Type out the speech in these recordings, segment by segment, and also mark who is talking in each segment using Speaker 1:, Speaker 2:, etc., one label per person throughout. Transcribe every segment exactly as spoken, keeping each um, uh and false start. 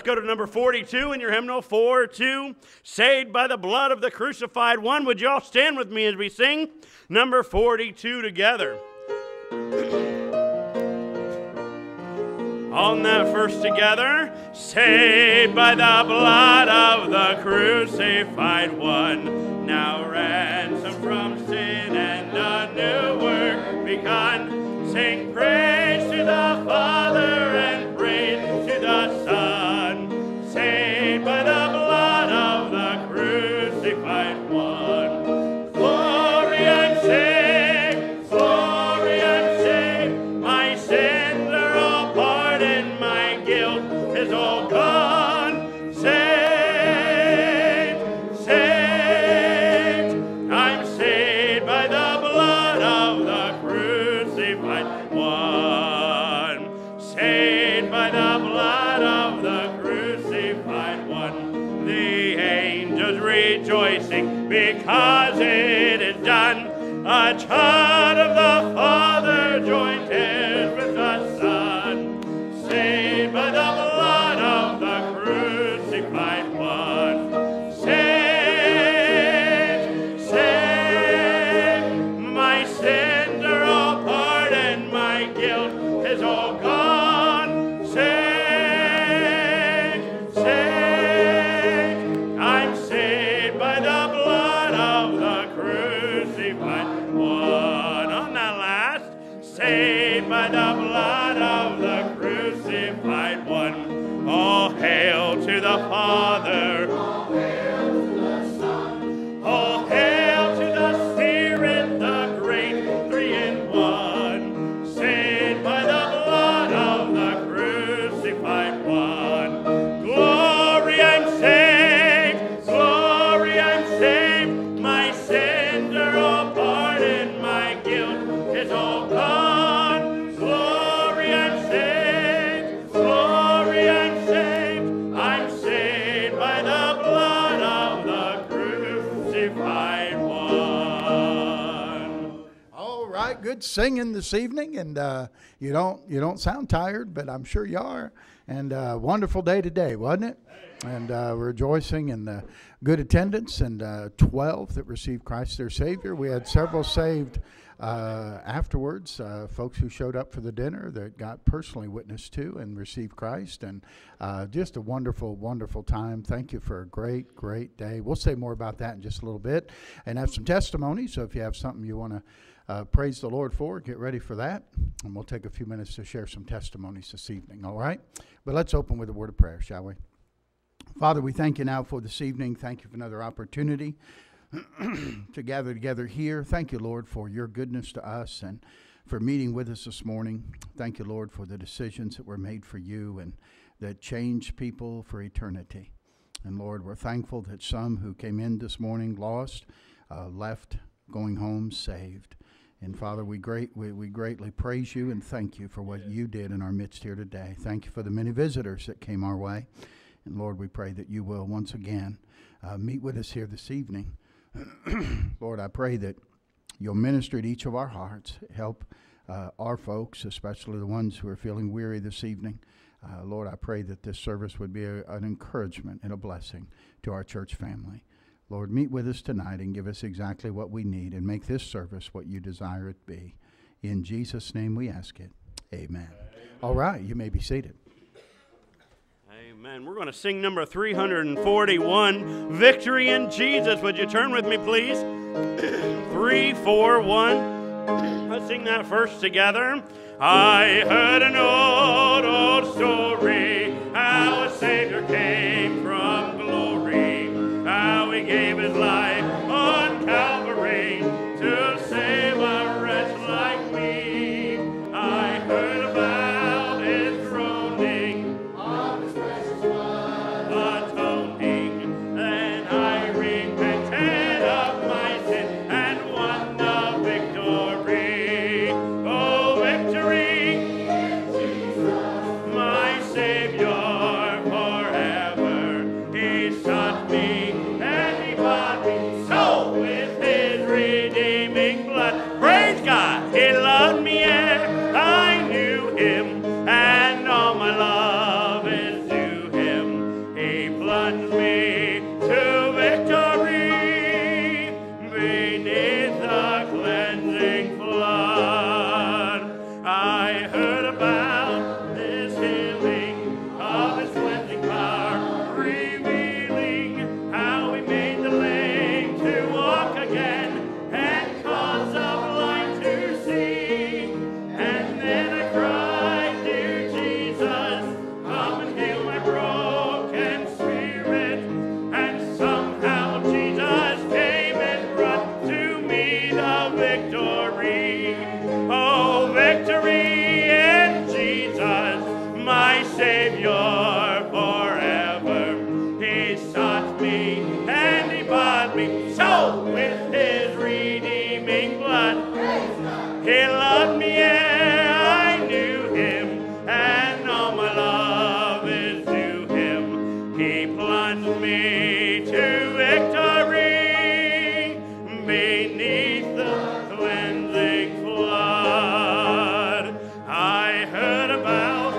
Speaker 1: go to number forty-two in your hymnal, four two, Saved by the Blood of the Crucified One. Would you all stand with me as we sing number forty-two together? On that first together, saved by the blood of the crucified one, now ransom from sin and a new work begun. Sing praise to the Father and praise to the Son, saved by the blood of the crucified one. Glory, I'm saved, glory, I'm saved, my sins are all pardoned, my guilt is all gone. Saved, saved, I'm saved by the blood of the crucified one. Saved by the blood of the crucified one. The angels rejoicing because it is done. A child of the Father joined heirs with the Son. Saved by the blood of the crucified one. Saved, saved, my sins are all pardoned, my guilt is all gone. Saved, saved, I'm saved by the blood of the crucified one. On that last, saved by the blood of the crucified one. All hail to the Father. All hail to the Son. All hail to the Spirit, the great three in one. Saved by the blood of the crucified one. Glory, I'm saved. Glory, I'm saved. My sins are all pardoned. My guilt is all gone. Glory, I'm saved. Glory, I'm saved. I'm saved by the blood of the crucified one.
Speaker 2: All right, good singing this evening, and uh, you don't you don't sound tired, but I'm sure you are. And uh, wonderful day today, wasn't it? And uh, rejoicing in the good attendance, and uh, twelve that received Christ their Savior. We had several saved uh, afterwards, uh, folks who showed up for the dinner that got personally witnessed to and received Christ, and uh, just a wonderful, wonderful time. Thank you for a great, great day. We'll say more about that in just a little bit, and have some testimonies. So if you have something you want to uh, praise the Lord for, get ready for that, and we'll take a few minutes to share some testimonies this evening. All right, but let's open with a word of prayer, shall we? Father, we thank you now for this evening. Thank you for another opportunity to gather together here. Thank you, Lord, for your goodness to us and for meeting with us this morning. Thank you, Lord, for the decisions that were made for you and that changed people for eternity. And Lord, we're thankful that some who came in this morning lost, uh, left going home saved. And Father, we great we, we greatly praise you and thank you for what you did in our midst here today. Thank you for the many visitors that came our way. And Lord, we pray that you will once again uh, meet with us here this evening. Lord, I pray that you'll minister to each of our hearts, help uh, our folks, especially the ones who are feeling weary this evening. Uh, Lord, I pray that this service would be a, an encouragement and a blessing to our church family. Lord, meet with us tonight and give us exactly what we need and make this service what you desire it be. In Jesus' name we ask it. Amen. Amen. All right, you may be seated.
Speaker 1: Amen. We're going to sing number three hundred forty-one, Victory in Jesus. Would you turn with me, please? three four one. Let's sing that first together. I heard an old, old story, how a Savior came from glory, how he gave his life on Calvary to save a wretch like me. I heard about his groaning, of his precious blood atoning. Then I repented of my sin and won the victory. Oh, victory in Jesus, my Savior forever. plunged me to victory beneath the cleansing flood. I heard about this healing of his cleansing power, revealing how he made the lame to walk again and cause the blind to see. And then I cried, dear Jesus, come and heal my broken spirit. And somehow Jesus came and brought to me the victory. Oh, victory in Jesus, my Savior forever. He sought me and he bought me, so with his redeeming blood. He loved me, yeah, I knew him, and all my love is to him. He plunged me to victory beneath the cleansing flood. I heard about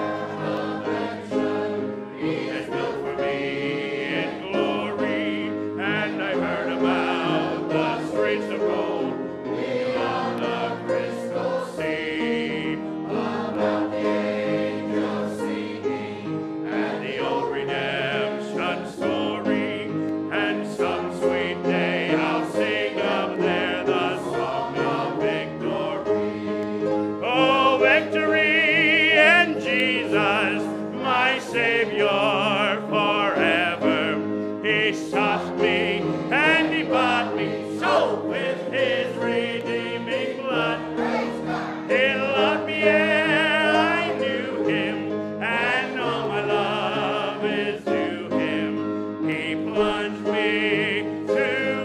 Speaker 1: his will for me in glory, and I heard about the streets of gold beyond the crystal sea, about the angels singing, and the old redemption story, and some sweet day I'll sing up there the song of victory. Oh, victory in Jesus, my Savior forever. He sought me and he bought me, so with his redeeming blood. He loved me, yeah, I knew him, and all my love is to him. He plunged me to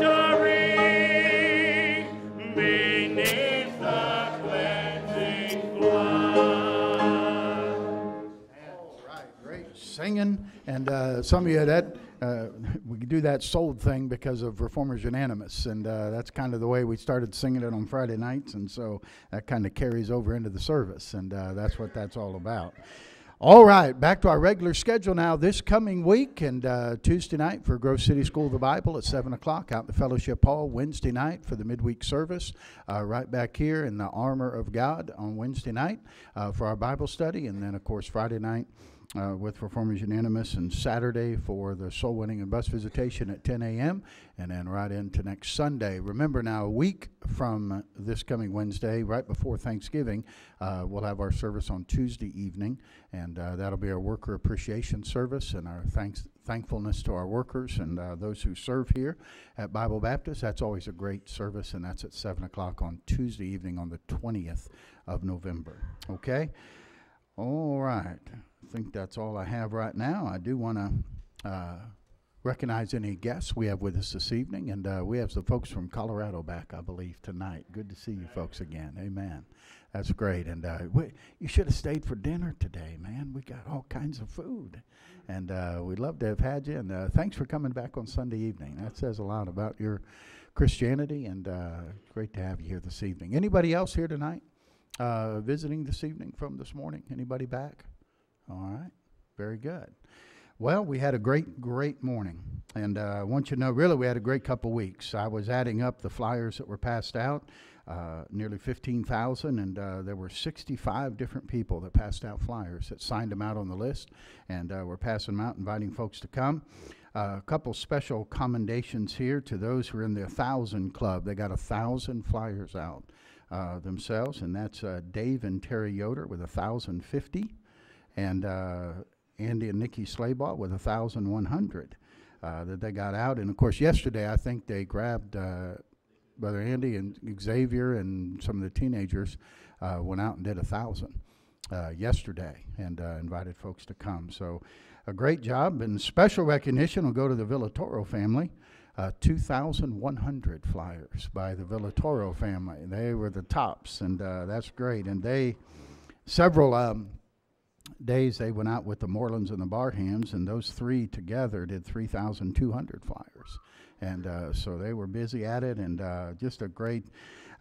Speaker 1: victory beneath the cleansing flood.
Speaker 2: All right, great singing. And uh, some of you, that uh, we do that sold thing because of Reformers Unanimous, and uh, that's kind of the way we started singing it on Friday nights, and so that kind of carries over into the service, and uh, that's what that's all about. All right, back to our regular schedule now this coming week, and uh, Tuesday night for Grove City School of the Bible at seven o'clock out in the Fellowship Hall. Wednesday night for the midweek service, uh, right back here in the Armor of God on Wednesday night uh, for our Bible study, and then, of course, Friday night Uh, with Reformers Unanimous, and Saturday for the soul winning and bus visitation at ten a.m. and then right into next Sunday. Remember now, a week from this coming Wednesday, right before Thanksgiving, uh, we'll have our service on Tuesday evening, and uh, that'll be our worker appreciation service and our thanks thankfulness to our workers and uh, those who serve here at Bible Baptist. That's always a great service, and that's at seven o'clock on Tuesday evening on the twentieth of November. Okay? All right. I think that's all I have right now. I do want to uh, recognize any guests we have with us this evening, and uh, we have some folks from Colorado back, I believe, tonight. Good to see you folks again. Amen. That's great. And uh, we, you should have stayed for dinner today, man. We got all kinds of food, and uh, we'd love to have had you. And uh, thanks for coming back on Sunday evening. That says a lot about your Christianity, and uh, great to have you here this evening. Anybody else here tonight uh, visiting this evening from this morning? Anybody back? All right, very good. Well, we had a great, great morning, and uh, I want you to know, really, we had a great couple weeks. I was adding up the flyers that were passed out, uh, nearly fifteen thousand, and uh, there were sixty-five different people that passed out flyers that signed them out on the list, and uh, we're passing them out, inviting folks to come. Uh, a couple special commendations here to those who are in the one thousand Club. They got one thousand flyers out uh, themselves, and that's uh, Dave and Terry Yoder with one thousand fifty. And uh, Andy and Nikki Slabaugh with one thousand one hundred uh, that they got out. And, of course, yesterday I think they grabbed uh, Brother Andy and Xavier and some of the teenagers uh, went out and did one thousand uh, yesterday and uh, invited folks to come. So a great job. And special recognition will go to the Villatoro family. Uh, two thousand one hundred flyers by the Villatoro family. They were the tops, and uh, that's great. And they, several... Um, days they went out with the Morelands and the Barhams, and those three together did three thousand two hundred flyers. And uh, so they were busy at it, and uh, just a great,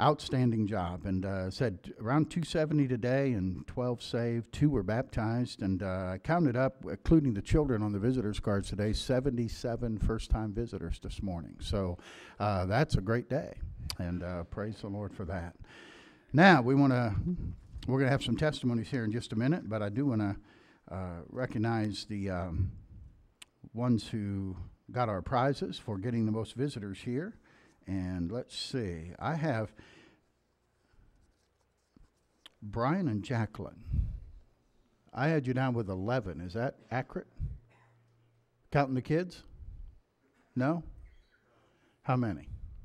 Speaker 2: outstanding job, and uh, said around two seventy today and twelve saved, two were baptized, and uh, I counted up, including the children on the visitors cards today, seventy-seven first-time visitors this morning. So uh, that's a great day, and uh, praise the Lord for that. Now we want to, we're going to have some testimonies here in just a minute, but I do want to uh, recognize the um, ones who got our prizes for getting the most visitors here. And let's see, I have Brian and Jacqueline. I had you down with eleven. Is that accurate? Counting the kids? No? How many?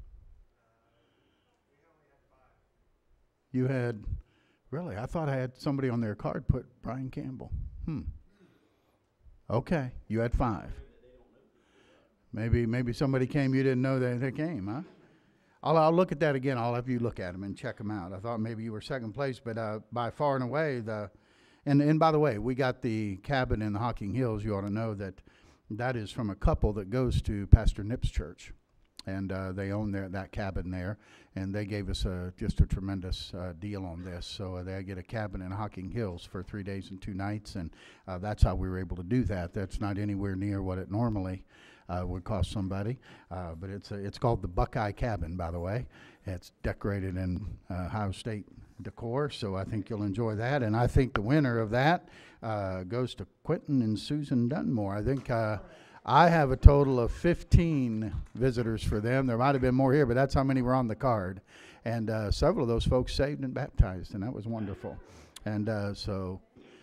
Speaker 2: You had, really? I thought I had somebody on their card put Brian Campbell. Hmm. Okay, you had five. Maybe maybe somebody came you didn't know that they came, huh? I'll, I'll look at that again. I'll have you look at them and check them out. I thought maybe you were second place, but uh, by far and away, the and, and by the way, we got the cabin in the Hocking Hills. You ought to know that that is from a couple that goes to Pastor Nipp's church. And uh, they own their, that cabin there, and they gave us a, just a tremendous uh, deal on this. So uh, they get a cabin in Hocking Hills for three days and two nights, and uh, that's how we were able to do that. That's not anywhere near what it normally uh, would cost somebody, uh, but it's a, it's called the Buckeye Cabin, by the way. It's decorated in uh, Ohio State decor, so I think you'll enjoy that. And I think the winner of that uh, goes to Quentin and Susan Dunmore. I think. Uh, I have a total of fifteen visitors for them. There might have been more here, but that's how many were on the card. And uh, several of those folks saved and baptized, and that was wonderful. And uh, so,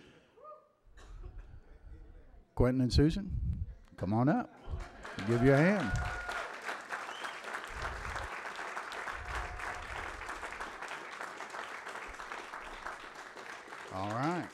Speaker 2: Quentin and Susan, come on up. I'll give you a hand. All right.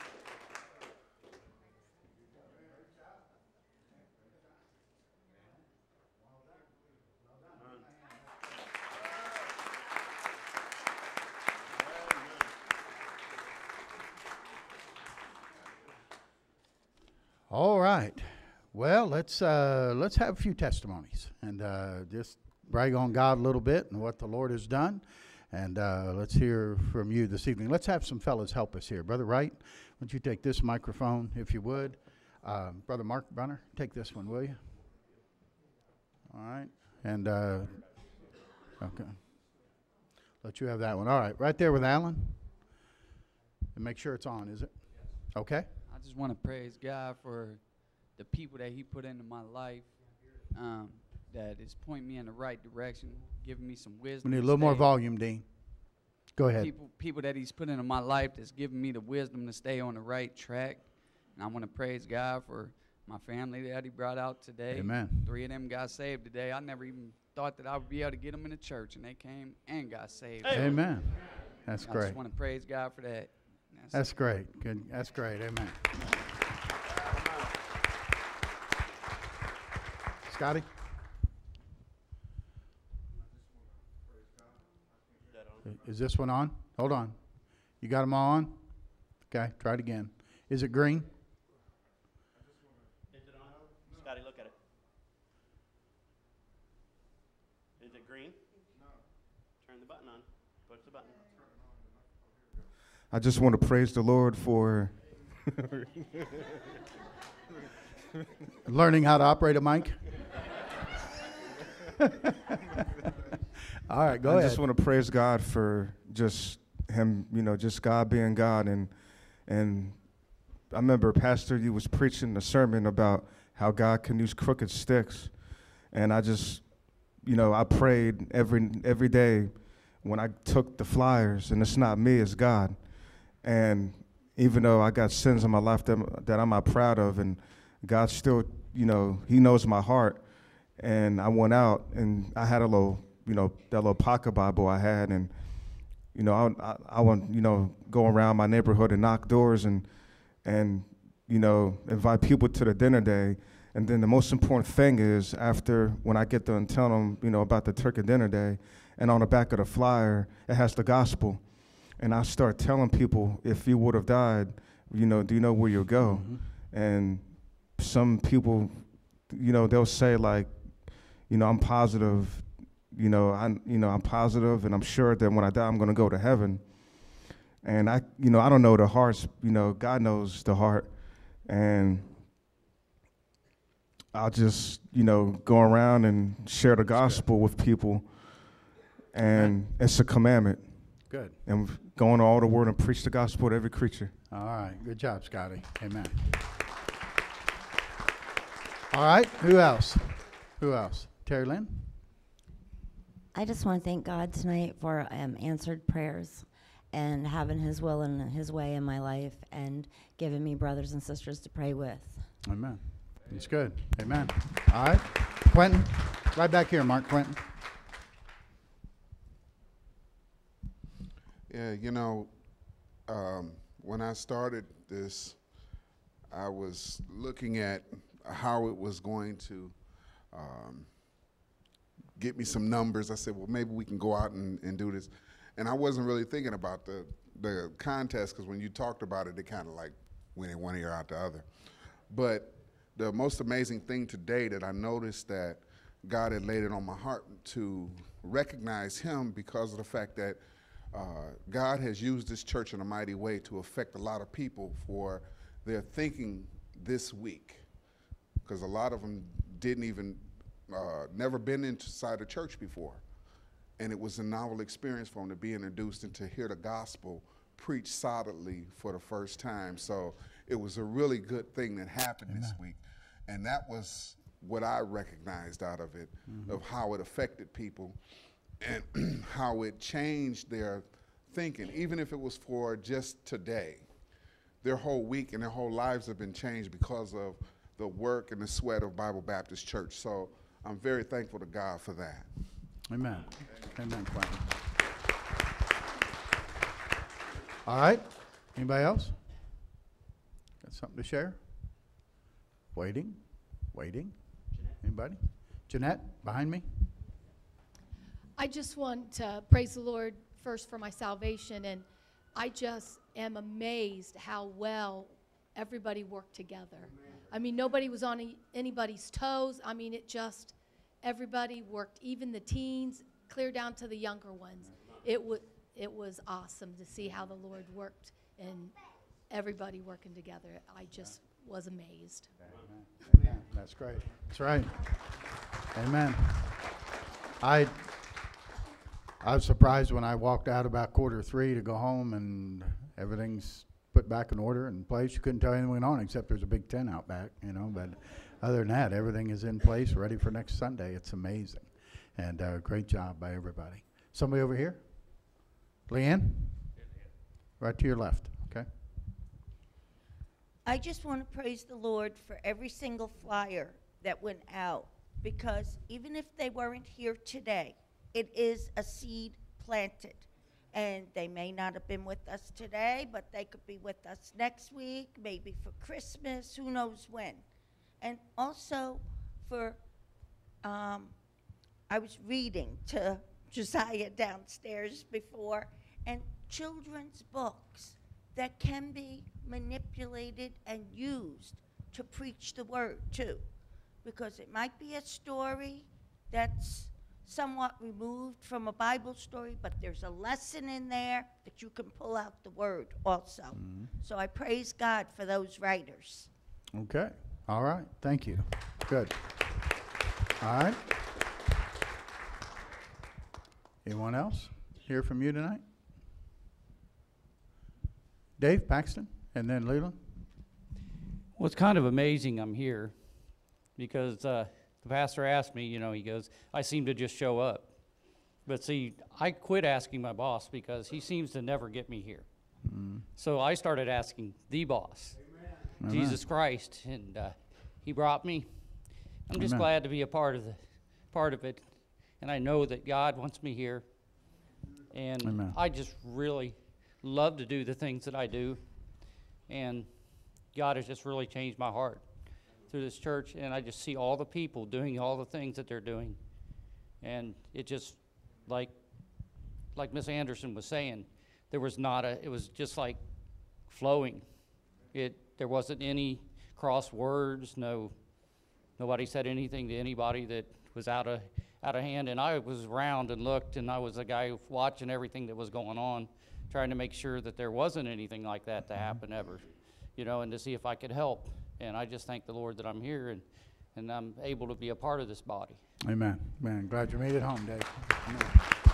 Speaker 2: All right. Well, let's uh, let's have a few testimonies and uh, just brag on God a little bit and what the Lord has done. And uh, let's hear from you this evening. Let's have some fellas help us here. Brother Wright, why don't you take this microphone, if you would. Uh, Brother Mark Brunner, take this one, will you? All right. And, uh, okay. Let you have that one. All right. Right there with Alan. And make sure it's on, is it? Okay.
Speaker 3: I just want to praise God for the people that he put into my life um, that is pointing me in the right direction, giving me some wisdom.
Speaker 2: We need a little more volume, Dean. Go ahead.
Speaker 3: People, people that he's put into my life that's giving me the wisdom to stay on the right track. And I want to praise God for my family that he brought out today.
Speaker 2: Amen.
Speaker 3: Three of them got saved today. I never even thought that I would be able to get them in the church, and they came and got saved.
Speaker 2: Amen. That's
Speaker 3: I
Speaker 2: great.
Speaker 3: I just want to praise God for that. That's,
Speaker 2: That's great. Good. That's great. Amen. Scotty? Is this one on? Hold on. You got them all on? Okay, try it again. Is it green?
Speaker 1: Is it on? Scotty, look at it. Is it green? No. Turn the button on. Push the button.
Speaker 4: I just want to praise the Lord for
Speaker 2: learning how to operate a mic. All right, go
Speaker 4: I
Speaker 2: ahead.
Speaker 4: just want to praise God for just him, you know, just God being God. And and I remember, Pastor, you was preaching a sermon about how God can use crooked sticks. And I just, you know, I prayed every every day when I took the flyers, and it's not me, it's God. And even though I got sins in my life that, that I'm not proud of, and God still, you know, he knows my heart. And I went out, and I had a little, you know, that little pocket Bible I had, and, you know, I, I, I went, you know, go around my neighborhood and knock doors and, and, you know, invite people to the dinner day. And then the most important thing is, after, when I get done telling them, you know, about the turkey dinner day, and on the back of the flyer, it has the gospel. And I start telling people, if you would have died, you know, do you know where you'll go? Mm-hmm. And some people, you know, they'll say, like, you know, I'm positive, you know, I, you know, I'm positive and I'm sure that when I die, I'm going to go to heaven. And I, you know, I don't know the hearts, you know, God knows the heart. And I'll just, you know, go around and share the gospel with people. And it's a commandment.
Speaker 2: Good.
Speaker 4: And go into all the world and preach the gospel to every creature.
Speaker 2: All right. Good job, Scotty. Amen. All right. Who else? Who else? Terry Lynn?
Speaker 5: I just want to thank God tonight for um, answered prayers and having his will and his way in my life and giving me brothers and sisters to pray with.
Speaker 2: Amen. It's good. Amen. All right. Quentin? Right back here, Mark. Quentin.
Speaker 6: Yeah, you know, um, when I started this, I was looking at how it was going to um, get me some numbers. I said, well, maybe we can go out and, and do this. And I wasn't really thinking about the, the contest, because when you talked about it, it kind of like went in one ear out the other. But the most amazing thing today that I noticed that God had laid it on my heart to recognize him because of the fact that uh, God has used this church in a mighty way to affect a lot of people for their thinking this week. Because a lot of them didn't even, uh, never been inside a church before. And it was a novel experience for them to be introduced and to hear the gospel preached solidly for the first time. So it was a really good thing that happened Amen. This week. And that was what I recognized out of it, mm-hmm. of how it affected people and how it changed their thinking, even if it was for just today. Their whole week and their whole lives have been changed because of the work and the sweat of Bible Baptist Church. So I'm very thankful to God for that.
Speaker 2: Amen. Amen. Quentin. All right. Anybody else? Got something to share? Waiting. Waiting. Anybody? Jeanette, behind me.
Speaker 7: I just want to praise the Lord first for my salvation, and I just am amazed how well everybody worked together. Amen. I mean, nobody was on any, anybody's toes. I mean, it just, everybody worked, even the teens, clear down to the younger ones. It was, it was awesome to see how the Lord worked and everybody working together. I just was amazed.
Speaker 2: Amen. Amen. That's great. That's right. Amen. I I was surprised when I walked out about quarter three to go home and everything's put back in order and place. You couldn't tell anything went on except there's a big tent out back, you know. But other than that, everything is in place, ready for next Sunday. It's amazing. And uh, great job by everybody. Somebody over here? Leanne? Right to your left, okay.
Speaker 8: I just want to praise the Lord for every single flyer that went out, because even if they weren't here today, it is a seed planted. And they may not have been with us today, but they could be with us next week, maybe for Christmas, who knows when. And also for, um, I was reading to Josiah downstairs before, and children's books that can be manipulated and used to preach the word too. Because it might be a story that's somewhat removed from a Bible story, but there's a lesson in there that you can pull out the word also. Mm-hmm. So I praise God for those writers.
Speaker 2: Okay. All right. Thank you. Good. All right. Anyone else hear from you tonight? Dave Paxton, and then Leland.
Speaker 9: Well, it's kind of amazing I'm here because uh, the pastor asked me, you know, he goes, I seem to just show up. But see, I quit asking my boss because he seems to never get me here. Mm. So I started asking the boss, Amen. Jesus Christ, and uh, he brought me. I'm just Amen. glad to be a part of the part of it, and I know that God wants me here, and Amen. I just really love to do the things that I do, and God has just really changed my heart through this church, and I just see all the people doing all the things that they're doing, and it just, like like Miss Anderson was saying, there was not a, it was just like flowing. It there wasn't any cross words, no, nobody said anything to anybody that was out of out of hand. And I was around and looked, and I was the guy watching everything that was going on, trying to make sure that there wasn't anything like that to happen ever, you know, and to see if I could help. And I just thank the Lord that I'm here and, and I'm able to be a part of this body.
Speaker 2: Amen. Man, glad you made it home, Dave. Amen.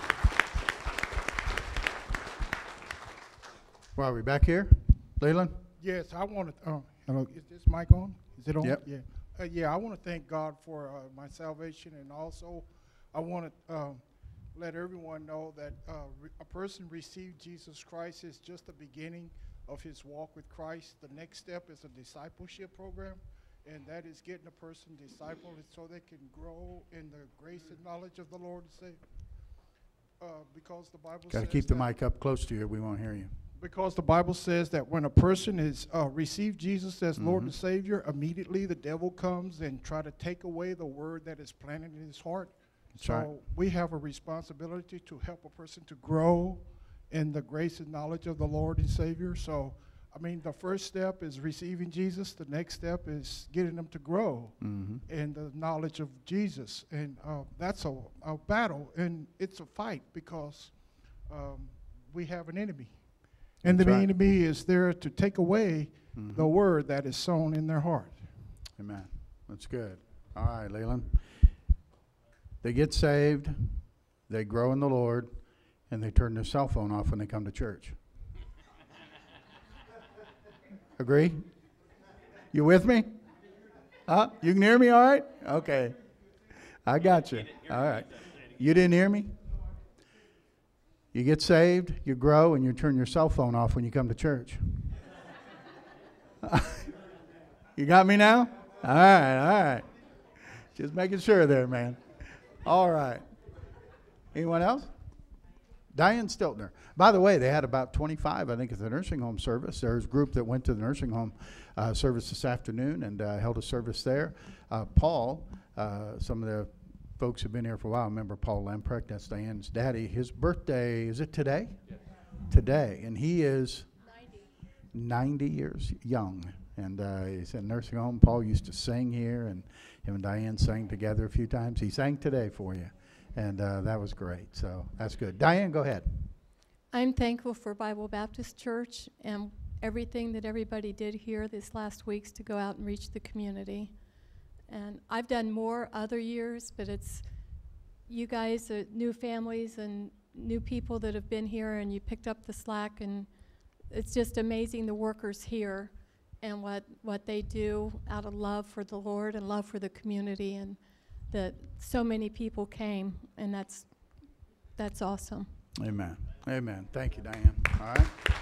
Speaker 2: Well, are we back here? Leland?
Speaker 10: Yes, I want to, uh, hello, is this mic on? Is it on?
Speaker 2: Yep.
Speaker 10: Yeah. Uh, yeah, I want to thank God for uh, my salvation, and also I want to um, let everyone know that uh, re- a person received Jesus Christ is just the beginning of his walk with Christ. The next step is a discipleship program, and that is getting a person discipled so they can grow in the grace and knowledge of the Lord and Savior. Uh, because the Bible
Speaker 2: Got to
Speaker 10: says
Speaker 2: keep the
Speaker 10: that-
Speaker 2: mic up close to you. We won't hear you.
Speaker 10: Because the Bible says that when a person is uh, received Jesus as Lord
Speaker 2: Mhm.
Speaker 10: and Savior, immediately the devil comes and try to take away the word that is planted in his heart.
Speaker 2: That's
Speaker 10: so
Speaker 2: right.
Speaker 10: we have a responsibility to help a person to grow in the grace and knowledge of the Lord and Savior. So, I mean, the first step is receiving Jesus. The next step is getting them to grow
Speaker 2: Mhm.
Speaker 10: in the knowledge of Jesus. And uh, that's a, a battle, and it's a fight because um, we have an enemy. And
Speaker 2: That's
Speaker 10: the
Speaker 2: right.
Speaker 10: enemy is there to take away
Speaker 2: Mhm.
Speaker 10: the word that is sown in their heart.
Speaker 2: Amen. That's good. All right, Leland. They get saved, they grow in the Lord, and they turn their cell phone off when they come to church. Agree? You with me? Huh? You can hear me all right? Okay. I got you. All right. You didn't hear me? You get saved, you grow, and you turn your cell phone off when you come to church. You got me now? All right, all right. Just making sure there, man. All right. Anyone else? Diane Stiltner. By the way, they had about twenty-five, I think, at the nursing home service. There's a group that went to the nursing home uh, service this afternoon and uh, held a service there. Uh, Paul, uh, some of the folks have been here for a while. Remember Paul Lamprecht, that's Diane's daddy. His birthday, is it today? Yes. Today. And he is ninety years young. And uh, he's in a nursing home. Paul used to sing here, and him and Diane sang together a few times. He sang today for you. And uh, that was great. So that's good. Diane, go ahead.
Speaker 11: I'm thankful for Bible Baptist Church and everything that everybody did here this last weeks to go out and reach the community. And I've done more other years, but it's you guys, uh, new families and new people that have been here, and you picked up the slack, and it's just amazing the workers here and what, what they do out of love for the Lord and love for the community, and that so many people came, and that's that's awesome.
Speaker 2: Amen. Amen. Thank you, Diane. All right.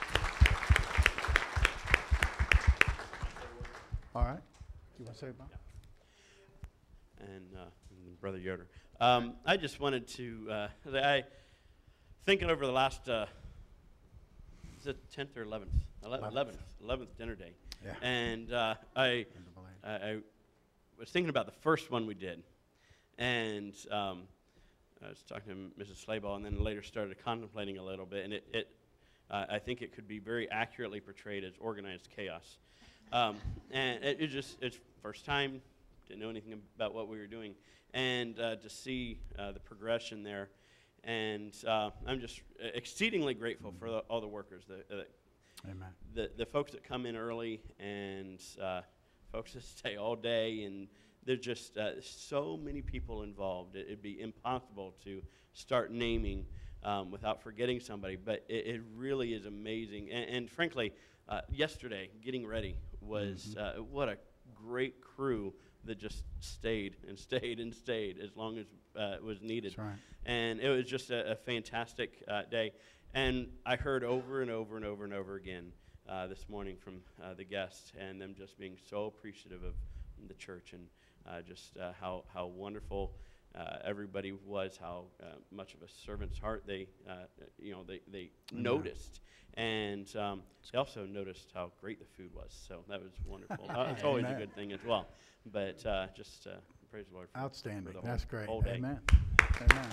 Speaker 2: All right. You want to say about?
Speaker 1: And, uh, and Brother Yoder. Um, I just wanted to, uh, I, thinking over the last, uh, is it tenth or eleventh? eleventh. eleventh dinner day.
Speaker 2: Yeah.
Speaker 1: And uh, I, I, I was thinking about the first one we did. And um, I was talking to Missus Slabaugh, and then later started contemplating a little bit. And it, it uh, I think it could be very accurately portrayed as organized chaos. Um, and it, it just, it's first time, didn't know anything about what we were doing. And uh, to see uh, the progression there. And uh, I'm just exceedingly grateful for the, all the workers, the, uh,
Speaker 2: Amen.
Speaker 1: the the folks that come in early, and uh, folks that stay all day, and there's just uh, so many people involved. It, it'd be impossible to start naming um, without forgetting somebody, but it, it really is amazing. And, and frankly, uh, yesterday, getting ready was mm-hmm. uh, what a great crew that just stayed and stayed and stayed as long as uh, it was needed.
Speaker 2: That's right.
Speaker 1: And it was just a, a fantastic uh, day. And I heard over and over and over and over again uh, this morning from uh, the guests, and them just being so appreciative of the church, and uh, just uh, how, how wonderful uh, everybody was, how uh, much of a servant's heart they, uh, you know, they, they noticed. And um, they also noticed how great the food was. So that was wonderful. uh, it's always
Speaker 2: Amen.
Speaker 1: a good thing as well. But uh, just uh, praise the Lord for,
Speaker 2: Outstanding.
Speaker 1: for the
Speaker 2: That's
Speaker 1: whole,
Speaker 2: great.
Speaker 1: whole day.
Speaker 2: Amen. Amen.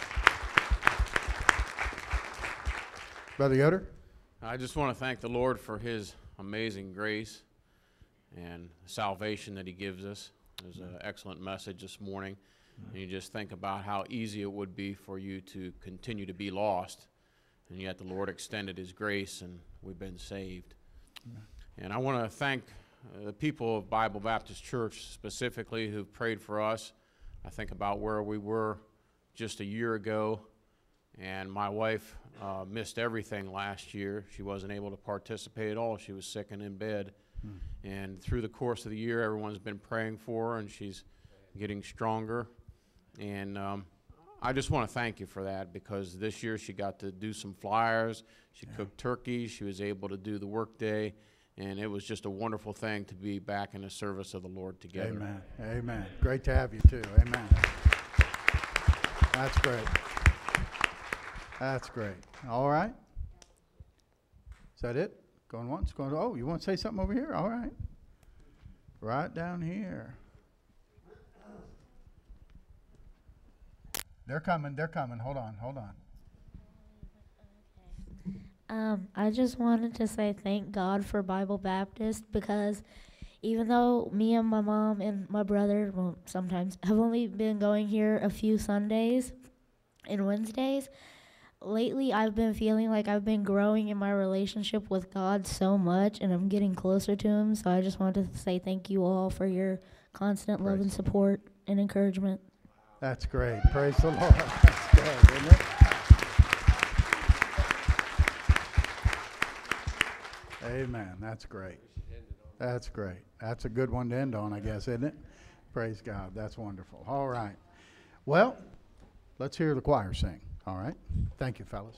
Speaker 2: Brother Yoder?
Speaker 12: I just want to thank the Lord for his amazing grace and salvation that he gives us. It was an excellent message this morning. And you just think about how easy it would be for you to continue to be lost. And yet the Lord extended his grace and we've been saved. Amen. And I want to thank uh, the people of Bible Baptist Church specifically who've prayed for us. I think about where we were just a year ago, and my wife uh, missed everything last year. She wasn't able to participate at all. She was sick and in bed. Hmm. And through the course of the year, everyone's been praying for her, and she's getting stronger. And um, I just want to thank you for that, because this year she got to do some flyers. She yeah. cooked turkey. She was able to do the work day. And it was just a wonderful thing to be back in the service of the Lord together.
Speaker 2: Amen. Amen. Great to have you, too. Amen. That's great. That's great. All right. Is that it? Going once? Going, oh, you want to say something over here? All right. Right down here. They're coming. They're coming. Hold on. Hold on.
Speaker 13: Um, I just wanted to say thank God for Bible Baptist, because even though me and my mom and my brother, well, sometimes, have only been going here a few Sundays and Wednesdays, lately I've been feeling like I've been growing in my relationship with God so much, and I'm getting closer to him. So I just wanted to say thank you all for your constant love and support and encouragement.
Speaker 2: That's great. Praise the Lord. That's good, isn't it? Amen. That's great. That's great. That's a good one to end on, I guess, isn't it? Praise God. That's wonderful. All right. Well, let's hear the choir sing. All right. Thank you, fellas.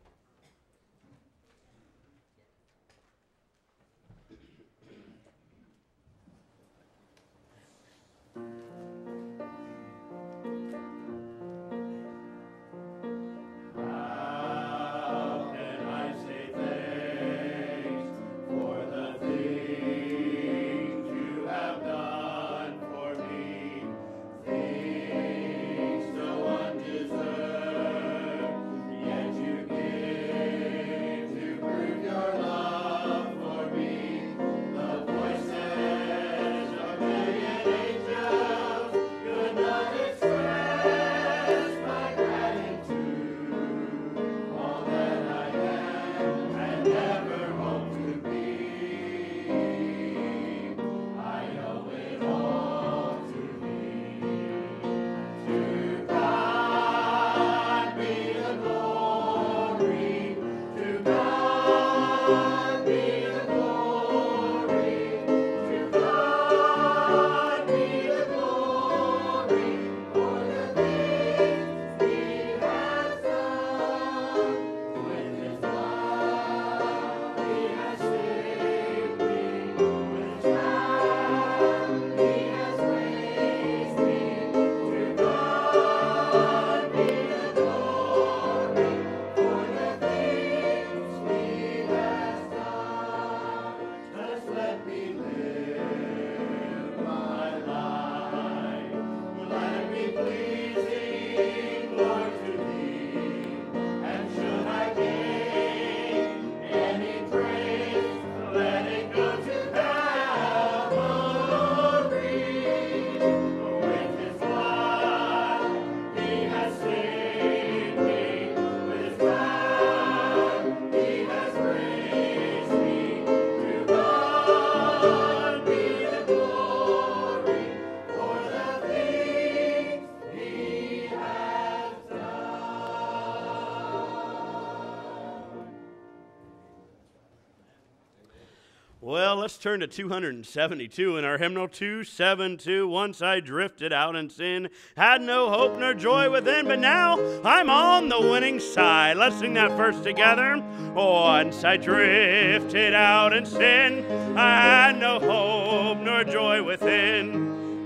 Speaker 1: Well, let's turn to two hundred seventy-two in our hymnal, two seventy-two. Once I drifted out in sin, had no hope nor joy within, but now I'm on the winning side. Let's sing that verse together. Once I drifted out in sin, I had no hope nor joy within,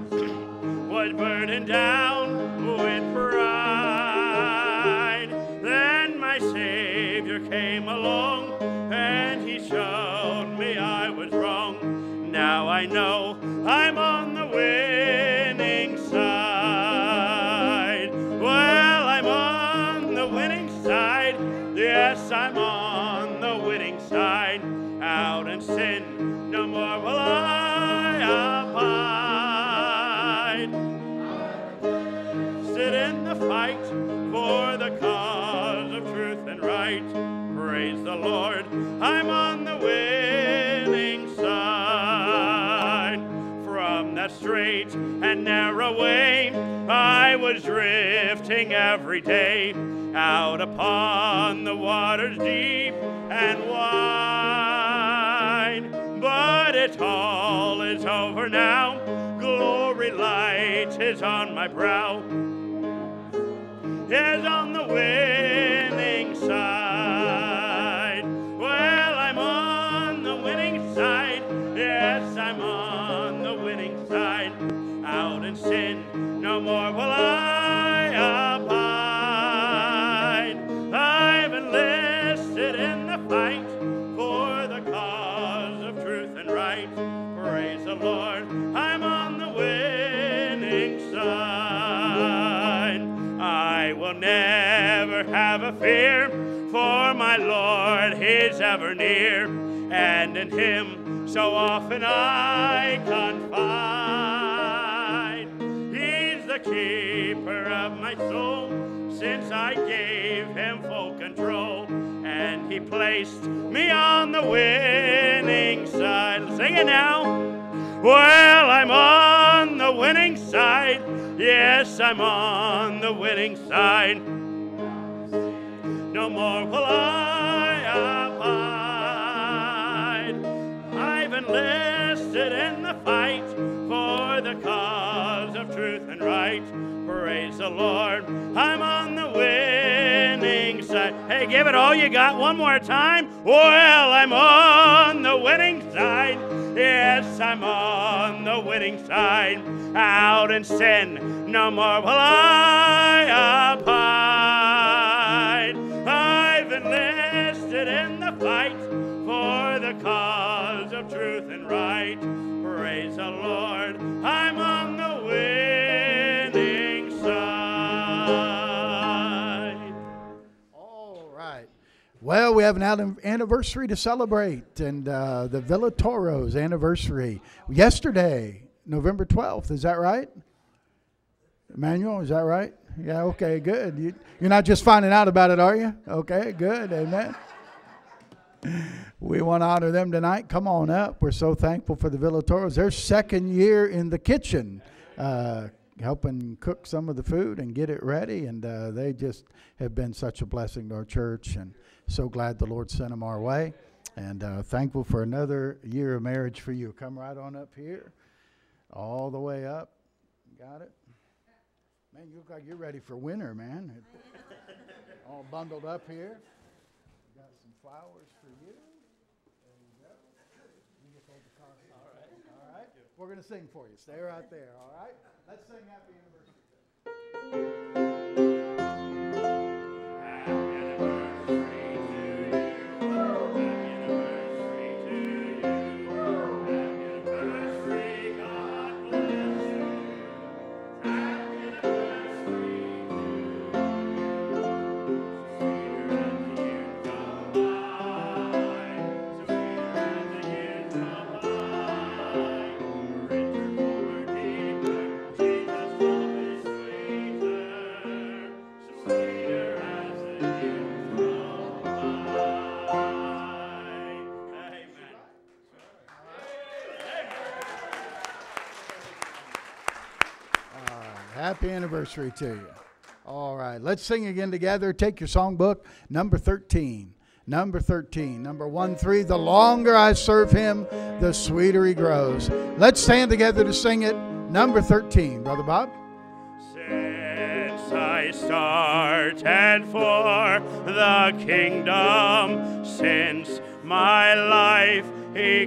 Speaker 1: was burdened down with pride. Then my Savior came along, and he showed me I was wrong. Now I know I'm on the winning side. Well, I'm on the winning side. Yes, I'm on the winning side. Out in sin, no more will I abide. enlisted in the fight for the cause of truth and right. Praise the Lord, I'm on the winning side. From that straight and narrow way I was drifting every day, out upon the waters deep and wide. But it all is over now, glory light is on my brow, is on the winning side. Well, I'm on the winning side, yes, I'm on the winning side. Out in sin, no more will I abide. I've enlisted in the fight for the cause of truth and right. Praise the Lord, I'm on the winning side. I will never have a fear, for my Lord, He's ever near, and in Him so often I confide. He's the keeper of my soul, since I gave Him full control, and He placed me on the winning side. Sing it now. Well, I'm on the winning side. Yes, I'm on the winning side. No more will I abide. I've enlisted in the fight for the cause of truth and right. Praise the Lord, I'm on the winning side. Hey, give it all you got one more time. Well, I'm on the winning side. Yes, I'm on the winning side. Out in sin, no more will I abide. I've enlisted in the fight for the cause of truth and right. Praise the Lord, I'm on the winning side.
Speaker 2: All right. Well, we have an an- anniversary to celebrate, and uh, the Villa Toro's anniversary. Yesterday, November twelfth, is that right? Emmanuel, is that right? Yeah, okay, good. You, you're not just finding out about it, are you? Okay, good, amen. We want to honor them tonight. Come on up. We're so thankful for the Villa Toro's. Their second year in the kitchen, uh, helping cook some of the food and get it ready, and uh, they just have been such a blessing to our church, and so glad the Lord sent them our way, and uh, thankful for another year of marriage for you. Come right on up here, all the way up. Got it? Man, you look like you're ready for winter, man. All bundled up here. Got some flowers for you. There you go. You get hold the car. All right. All right. We're going to sing for you. Stay right there. All right. Let's sing happy anniversary. Happy anniversary to you. All right, let's sing again together. Take your songbook, number thirteen. Number thirteen, number one, three. The longer I serve Him, the sweeter He grows. Let's stand together to sing it. Number thirteen, Brother Bob.
Speaker 1: Since I started for the kingdom, since my life He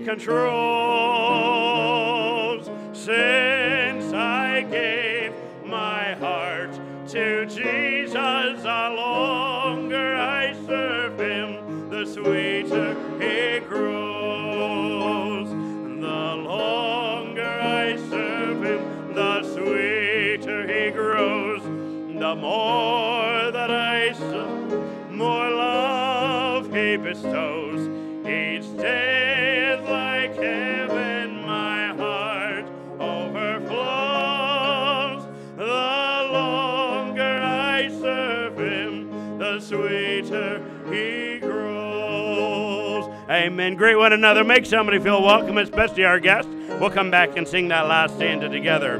Speaker 1: controls, since I gave my heart to Jesus, the longer I serve Him, the sweeter He grows. The longer I serve Him, the sweeter He grows. The more that I serve, more love He bestows. Each day is like heaven, my heart overflows. The longer sweeter he grows. Amen. Greet one another. Make somebody feel welcome, especially our guests. We'll come back and sing that last stanza together.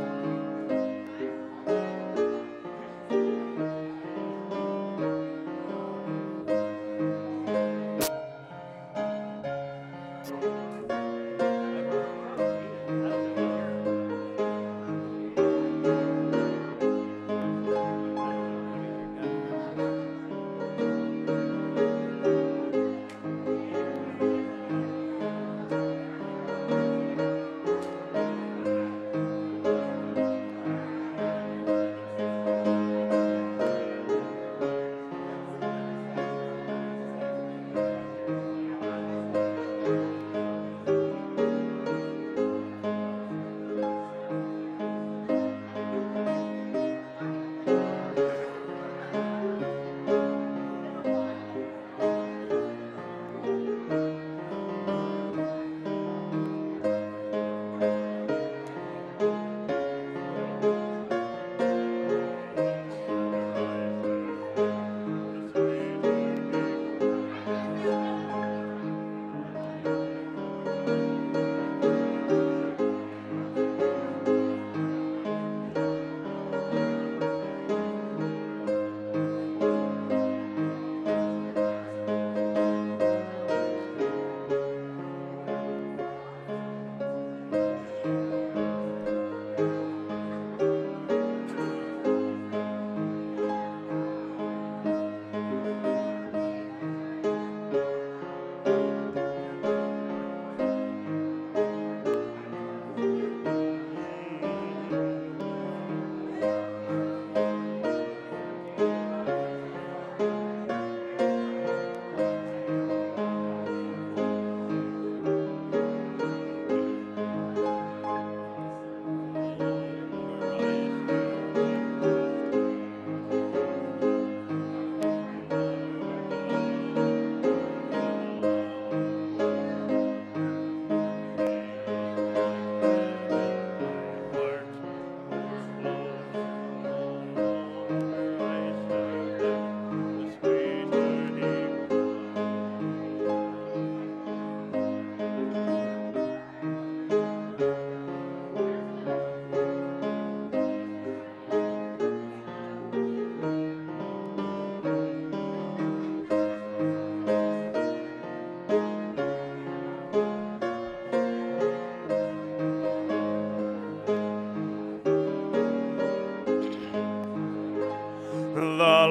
Speaker 1: The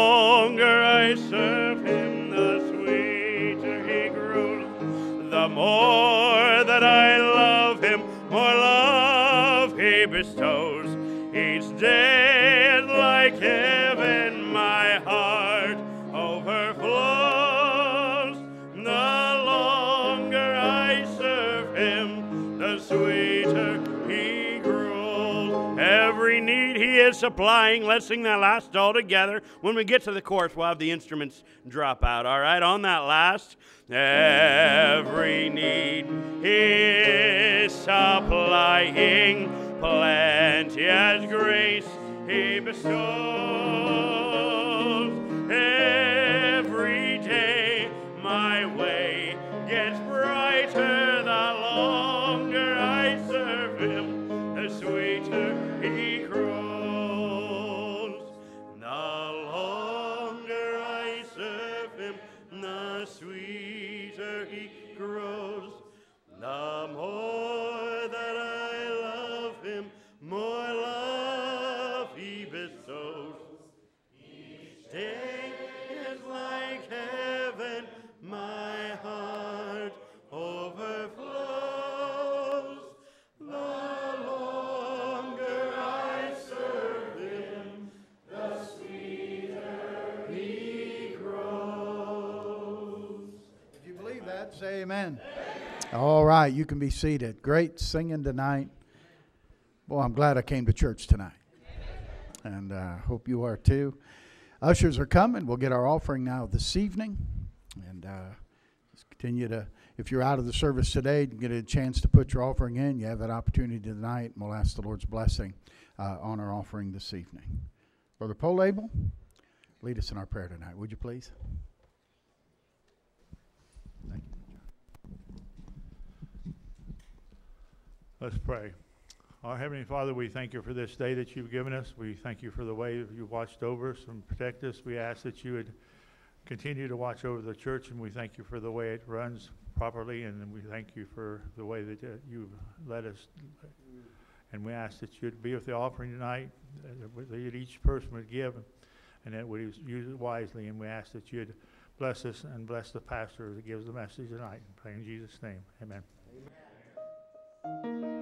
Speaker 1: longer I serve him, the sweeter he grows. The more that I love him, more love he bestows. Each day is like heaven, my heart overflows. The longer I serve him, the sweeter he grows. Every need he is supplying. Let's sing that last all together. When we get to the chorus, we'll have the instruments drop out. All right, on that last. Every need he is supplying. Plenteous grace he bestows. Every day my way gets brighter. The longer I serve him, the sweeter he grows. The longer I serve him, the sweeter he grows. The more that I love him, more love he bestows. Each day is like heaven, my heart overflows. The longer I serve him, the sweeter he grows.
Speaker 2: If you believe that, say amen. All right, you can be seated. Great singing tonight. Well, I'm glad I came to church tonight. And I uh, hope you are too. Ushers are coming. We'll get our offering now this evening. And uh, just continue to, if you're out of the service today, you get a chance to put your offering in. You have that opportunity tonight, and we'll ask the Lord's blessing uh, on our offering this evening. Brother Polabel, lead us in our prayer tonight. Would you please? Thank you.
Speaker 1: Let's pray. Our Heavenly Father, we thank you for this day that you've given us. We thank you for the way that you've watched over us and protect us. We ask that you would continue to watch over the church, and we thank you for the way it runs properly, and we thank you for the way that uh, you've led us. And we ask that you'd be with the offering tonight, uh, that each person would give, and that we use it wisely. And we ask that you'd bless us and bless the pastor that gives the message tonight. And pray in Jesus' name. Amen. Amen.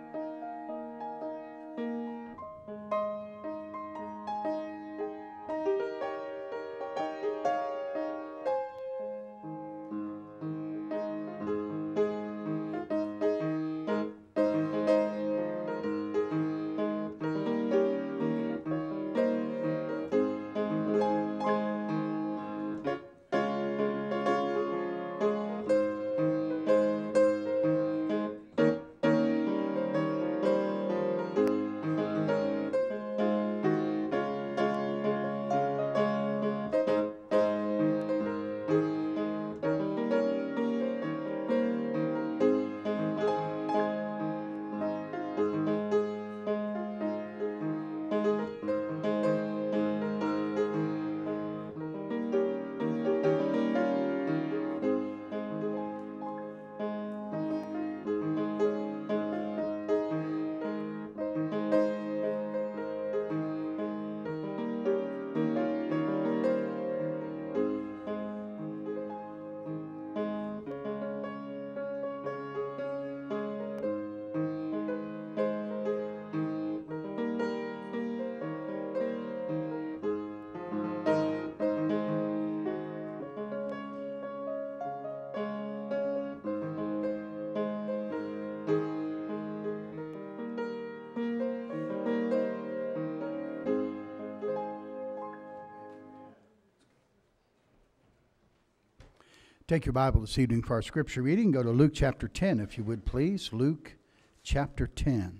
Speaker 2: Take your Bible this evening for our scripture reading. Go to Luke chapter ten, if you would, please. Luke chapter ten.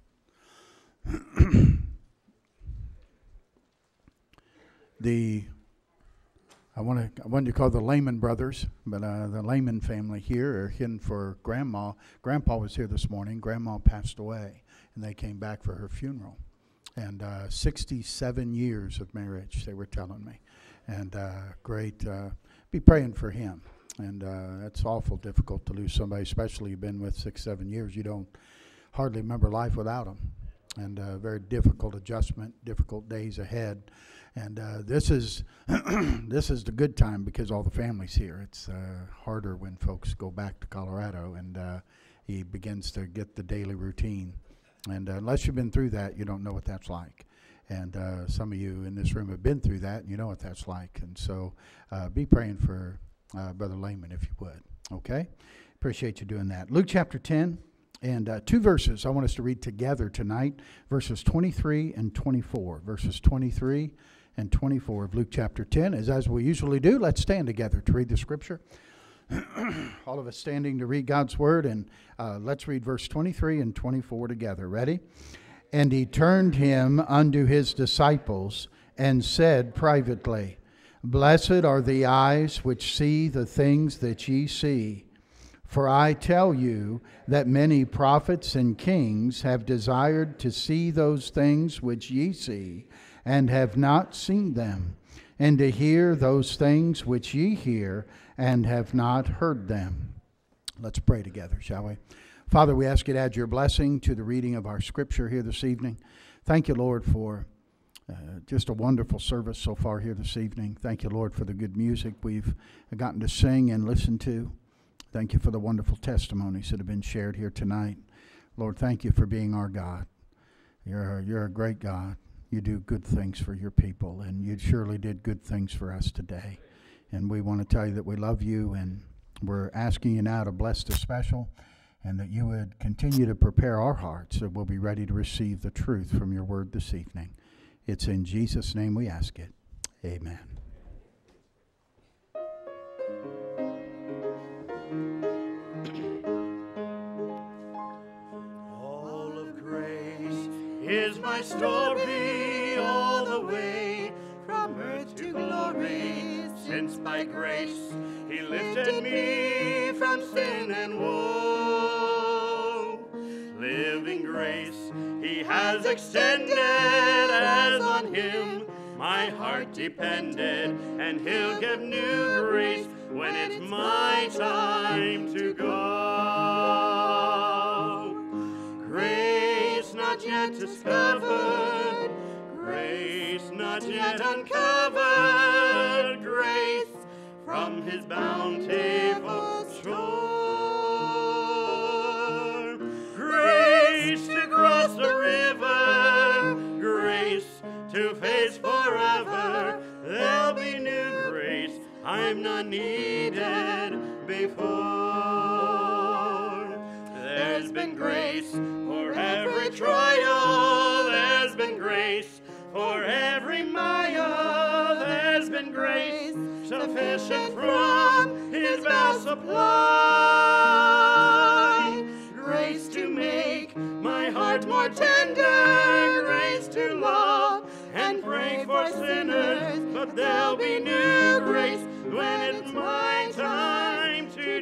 Speaker 2: the I want to I wanted to call the Lehman brothers, but uh, the Lehman family here are hidden for Grandma. Grandpa was here this morning. Grandma passed away, and they came back for her funeral. And uh, sixty-seven years of marriage, they were telling me, and uh, great. Uh, be praying for him. And uh, it's awful difficult to lose somebody, especially you've been with six, seven years. You don't hardly remember life without them. And uh, very difficult adjustment, difficult days ahead. And uh, this is this is the good time because all the family's here. It's uh, harder when folks go back to Colorado and uh, he begins to get the daily routine. And uh, unless you've been through that, you don't know what that's like. And uh, some of you in this room have been through that, and you know what that's like. And so uh, be praying for uh, Brother Lehman, if you would. Okay? Appreciate you doing that. Luke chapter ten, and uh, two verses I want us to read together tonight, verses twenty-three and twenty-four. Verses twenty-three and twenty-four of Luke chapter ten. As, as we usually do, let's stand together to read the scripture. All of us standing to read God's word, and uh, let's read verse twenty-three and twenty-four together. Ready? And he turned him unto his disciples and said privately, Blessed are the eyes which see the things that ye see. For I tell you that many prophets and kings have desired to see those things which ye see, and have not seen them, and to hear those things which ye hear, and have not heard them. Let's pray together, shall we? Father, we ask you to add your blessing to the reading of our scripture here this evening. Thank you, Lord, for uh, just a wonderful service so far here this evening. Thank you, Lord, for the good music we've gotten to sing and listen to. Thank you for the wonderful testimonies that have been shared here tonight. Lord, thank you for being our God. You're a, you're a great God. You do good things for your people, and you surely did good things for us today. And we want to tell you that we love you, and we're asking you now to bless the special, and that you would continue to prepare our hearts that we'll be ready to receive the truth from your word this evening. It's in Jesus' name we ask it. Amen.
Speaker 1: All of grace is my story all the way from earth to since by grace he lifted me from sin and woe. Living grace he has extended, as on him my heart depended, and he'll give new grace when it's my time to go. Grace not yet discovered, grace not yet uncovered, grace from his bountiful shore. Grace to cross the river, grace to face forever. There'll be new grace I'm not needed before. There's been grace for every trial, there's been grace for every mile, there's been grace sufficient from his vast supply. Grace to make my heart more tender, grace to love and pray for sinners, but there'll be new grace when it's my time to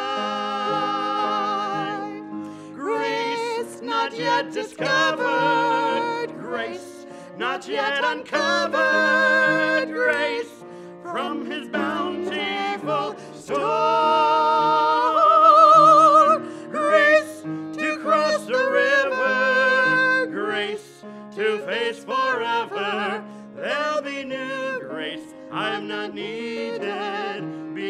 Speaker 1: die. Grace not yet discovered, grace not yet uncovered, grace from his bountiful store. Grace to cross the river, grace to face forever. There'll be new grace I'm not needed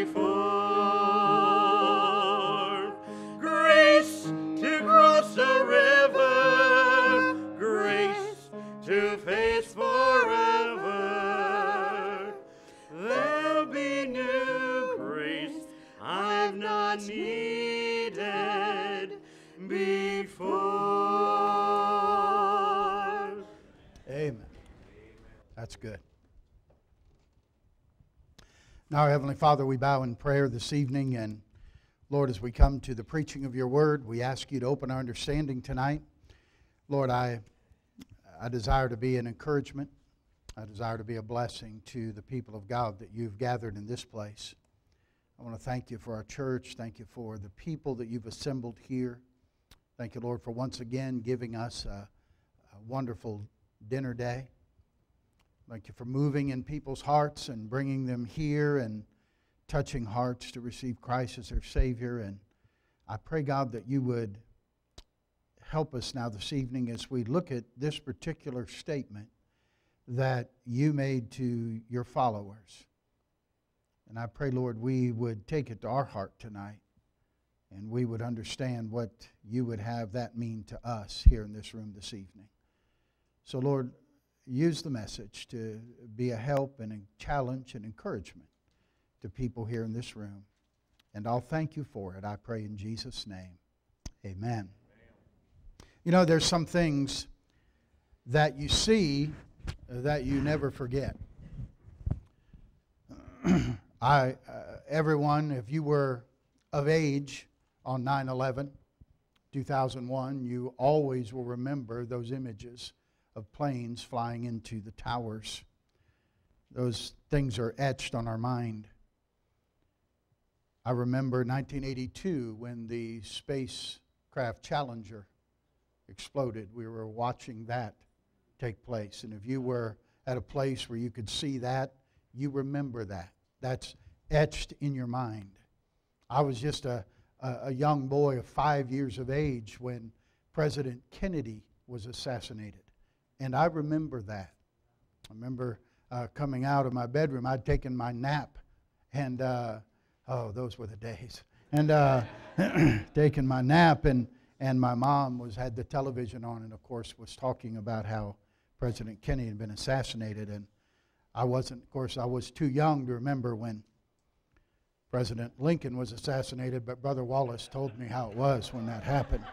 Speaker 1: before. Grace to cross the river, grace to face forever. There'll be new grace I've not needed before.
Speaker 2: Amen. That's good. Now, our Heavenly Father, we bow in prayer this evening, and Lord, as we come to the preaching of your word, we ask you to open our understanding tonight. Lord, I, I desire to be an encouragement. I desire to be a blessing to the people of God that you've gathered in this place. I want to thank you for our church. Thank you for the people that you've assembled here. Thank you, Lord, for once again giving us a, a wonderful dinner day. Thank you for moving in people's hearts and bringing them here and touching hearts to receive Christ as their Savior. And I pray, God, that you would help us now this evening as we look at this particular statement that you made to your followers. And I pray, Lord, we would take it to our heart tonight and we would understand what you would have that mean to us here in this room this evening. So, Lord, use the message to be a help and a challenge and encouragement to people here in this room. And I'll thank you for it. I pray in Jesus' name. Amen. Amen. You know, there's some things that you see that you never forget. I, uh, everyone, if you were of age on nine eleven, two thousand one, you always will remember those images of planes flying into the towers. Those things are etched on our mind. I remember nineteen eighty-two when the spacecraft Challenger exploded. We were watching that take place. And if you were at a place where you could see that, you remember that. That's etched in your mind. I was just a, a, a young boy of five years of age when President Kennedy was assassinated. And I remember that. I remember uh, coming out of my bedroom. I'd taken my nap. And, uh, oh, those were the days. And uh, taking my nap, and, and my mom was had the television on and, of course, was talking about how President Kennedy had been assassinated. And I wasn't, of course, I was too young to remember when President Lincoln was assassinated, but Brother Wallace told me how it was when that happened.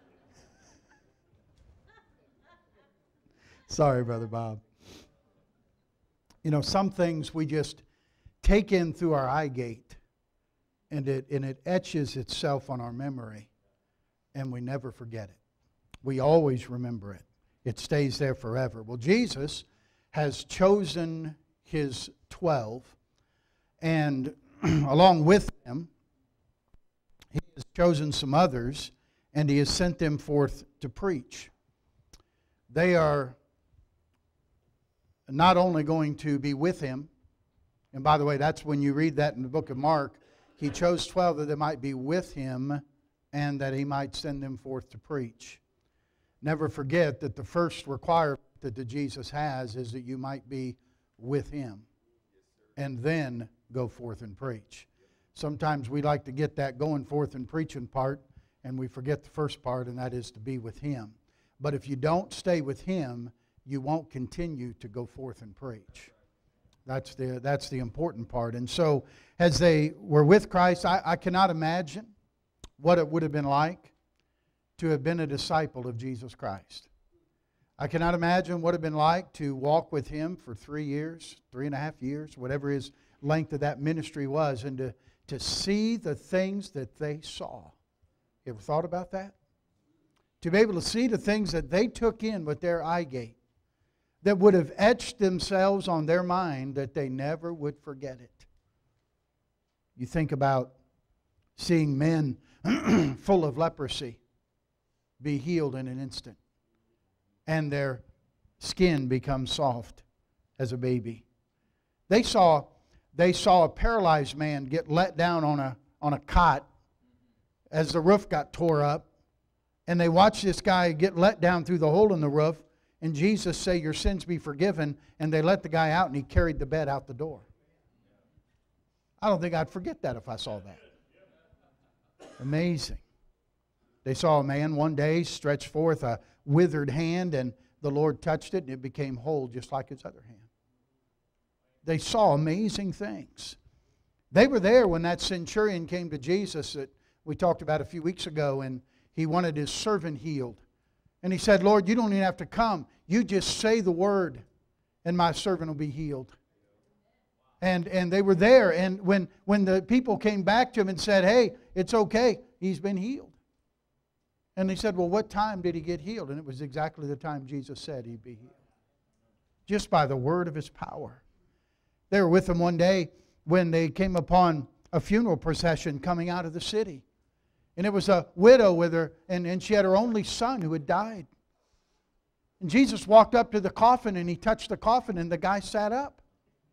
Speaker 2: Sorry, Brother Bob. You know, some things we just take in through our eye gate, and it, and it etches itself on our memory, and we never forget it. We always remember it. It stays there forever. Well, Jesus has chosen his twelve, And along with them, he has chosen some others, and he has sent them forth to preach. They are not only going to be with him, and by the way, that's when you read that in the book of Mark, he chose twelve that they might be with him and that he might send them forth to preach. Never forget that the first requirement that the Jesus has is that you might be with him and then go forth and preach. Sometimes we like to get that going forth and preaching part, and we forget the first part, and that is to be with him. But if you don't stay with him, you won't continue to go forth and preach. That's the, that's the important part. And so as they were with Christ, I, I cannot imagine what it would have been like to have been a disciple of Jesus Christ. I cannot imagine what it would have been like to walk with him for three years, three and a half years, whatever his length of that ministry was, and to, to see the things that they saw. You ever thought about that? To be able to see the things that they took in with their eye gate, that would have etched themselves on their mind that they never would forget it. You think about seeing men full of leprosy be healed in an instant, and their skin becomes soft as a baby. They saw, they saw a paralyzed man get let down on a, on a cot as the roof got tore up, and they watched this guy get let down through the hole in the roof, and Jesus say, "Your sins be forgiven," and they let the guy out, and he carried the bed out the door. I don't think I'd forget that if I saw that. Amazing. They saw a man one day stretch forth a withered hand, and the Lord touched it, and it became whole just like his other hand. They saw amazing things. They were there when that centurion came to Jesus that we talked about a few weeks ago, and he wanted his servant healed. And he said, "Lord, you don't even have to come. You just say the word, and my servant will be healed." And, and they were there. And when, when the people came back to him and said, "Hey, it's okay, he's been healed." And he said, "Well, what time did he get healed?" And it was exactly the time Jesus said he'd be healed. Just by the word of his power. They were with him one day when they came upon a funeral procession coming out of the city. And it was a widow with her, and, and she had her only son who had died. And Jesus walked up to the coffin, and he touched the coffin, and the guy sat up.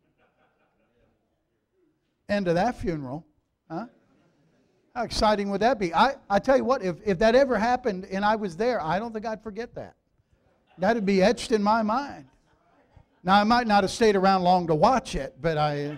Speaker 2: End of that funeral. Huh? How exciting would that be? I, I tell you what, if, if that ever happened and I was there, I don't think I'd forget that. That would be etched in my mind. Now, I might not have stayed around long to watch it, but I...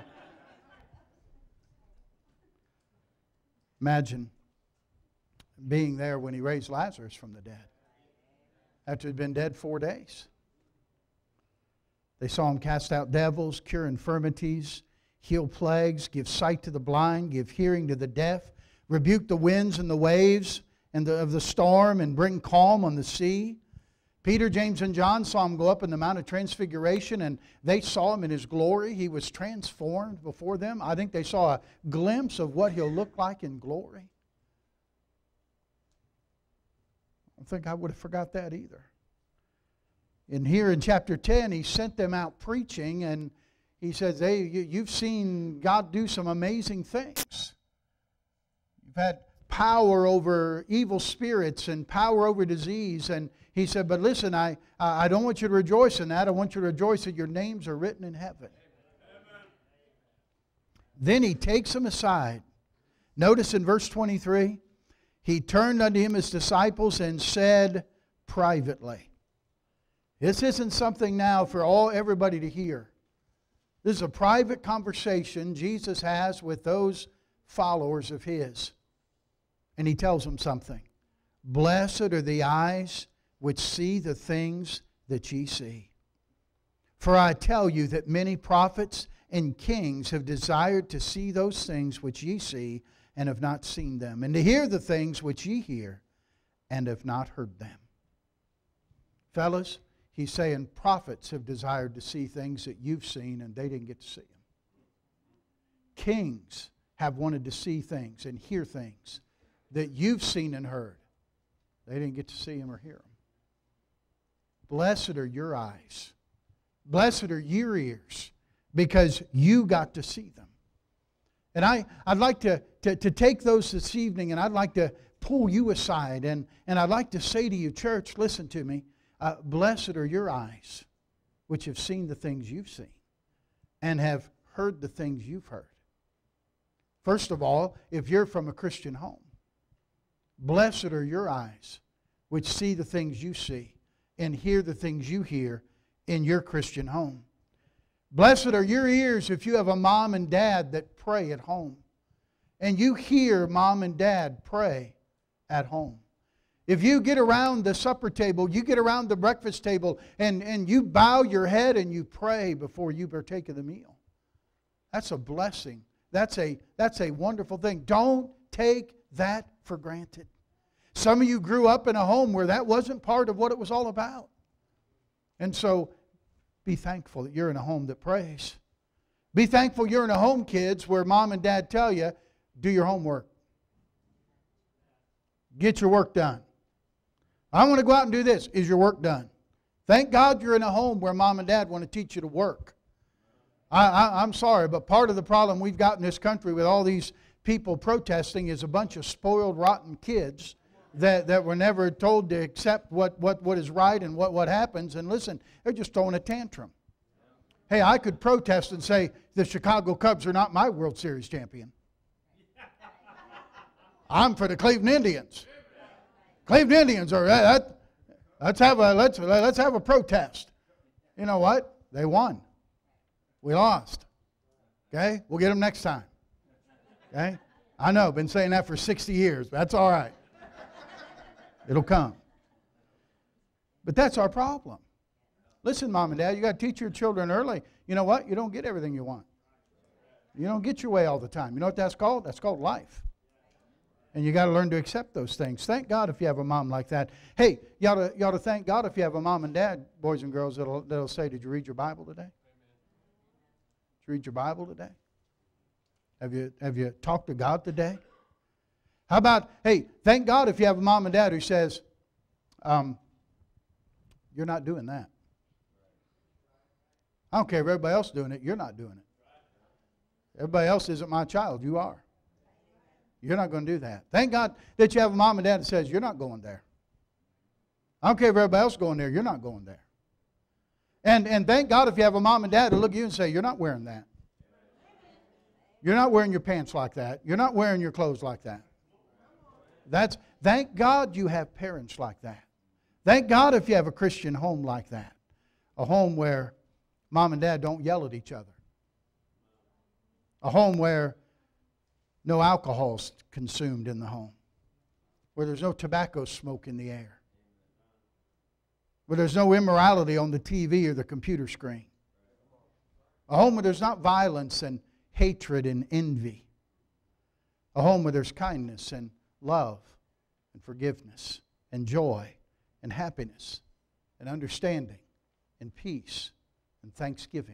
Speaker 2: Imagine being there when he raised Lazarus from the dead, after he'd been dead four days. They saw him cast out devils, cure infirmities, heal plagues, give sight to the blind, give hearing to the deaf, rebuke the winds and the waves and the, of the storm, and bring calm on the sea. Peter, James, and John saw him go up in the Mount of Transfiguration, and they saw him in his glory. He was transformed before them. I think they saw a glimpse of what he'll look like in glory. I don't think I would have forgot that either. And here in chapter ten, he sent them out preaching, and he says, "Hey, you, you've seen God do some amazing things. You've had power over evil spirits and power over disease." And he said, "But listen, I, I don't want you to rejoice in that. I want you to rejoice that your names are written in heaven." Amen. Then he takes them aside. Notice in verse twenty-three, he turned unto him his disciples and said privately. This isn't something now for all everybody to hear. This is a private conversation Jesus has with those followers of his. And he tells them something. "Blessed are the eyes which see the things that ye see. For I tell you that many prophets and kings have desired to see those things which ye see, and have not seen them, and to hear the things which ye hear, and have not heard them." Fellas, he's saying prophets have desired to see things that you've seen, and they didn't get to see them. Kings have wanted to see things and hear things that you've seen and heard. They didn't get to see them or hear them. Blessed are your eyes. Blessed are your ears, because you got to see them. And I, I'd like to, to, to take those this evening, and I'd like to pull you aside. And, and I'd like to say to you, church, listen to me. Uh, blessed are your eyes, which have seen the things you've seen and have heard the things you've heard. First of all, if you're from a Christian home, blessed are your eyes, which see the things you see and hear the things you hear in your Christian home. Blessed are your ears if you have a mom and dad that pray at home, and you hear mom and dad pray at home. If you get around the supper table, you get around the breakfast table, and, and you bow your head and you pray before you partake of the meal, that's a blessing. That's a, that's a wonderful thing. Don't take that for granted. Some of you grew up in a home where that wasn't part of what it was all about. And so, be thankful that you're in a home that prays. Be thankful you're in a home, kids, where mom and dad tell you, do your homework. Get your work done. I want to go out and do this. Is your work done? Thank God you're in a home where mom and dad want to teach you to work. I, I, I'm sorry, but part of the problem we've got in this country with all these people protesting is a bunch of spoiled, rotten kids that, that were never told to accept what, what, what is right and what, what happens. And listen, they're just throwing a tantrum. Hey, I could protest and say the Chicago Cubs are not my World Series champion. I'm for the Cleveland Indians. Cleveland Indians are, that, let's, have a, let's, let's have a protest. You know what? They won. We lost. Okay? We'll get them next time. Okay? I know, been saying that for sixty years, but that's all right. It'll come. But that's our problem. Listen, mom and dad, you got to teach your children early. You know what? You don't get everything you want. You don't get your way all the time. You know what that's called? That's called life. And you got to learn to accept those things. Thank God if you have a mom like that. Hey, you ought to, you ought to thank God if you have a mom and dad, boys and girls, that'll, that'll say, did you read your Bible today? Did you read your Bible today? Have you, have you talked to God today? How about, hey, thank God if you have a mom and dad who says, um, you're not doing that. I don't care if everybody else is doing it, you're not doing it. Everybody else isn't my child, you are. You're not going to do that. Thank God that you have a mom and dad that says, you're not going there. I don't care if everybody else is going there, you're not going there. And, and thank God if you have a mom and dad who look at you and say, you're not wearing that. You're not wearing your pants like that. You're not wearing your clothes like that. That's, thank God you have parents like that. Thank God if you have a Christian home like that. A home where mom and dad don't yell at each other. A home where no alcohol is consumed in the home. Where there's no tobacco smoke in the air. Where there's no immorality on the T V or the computer screen. A home where there's not violence and hatred and envy. A home where there's kindness and love and forgiveness and joy and happiness and understanding and peace and thanksgiving.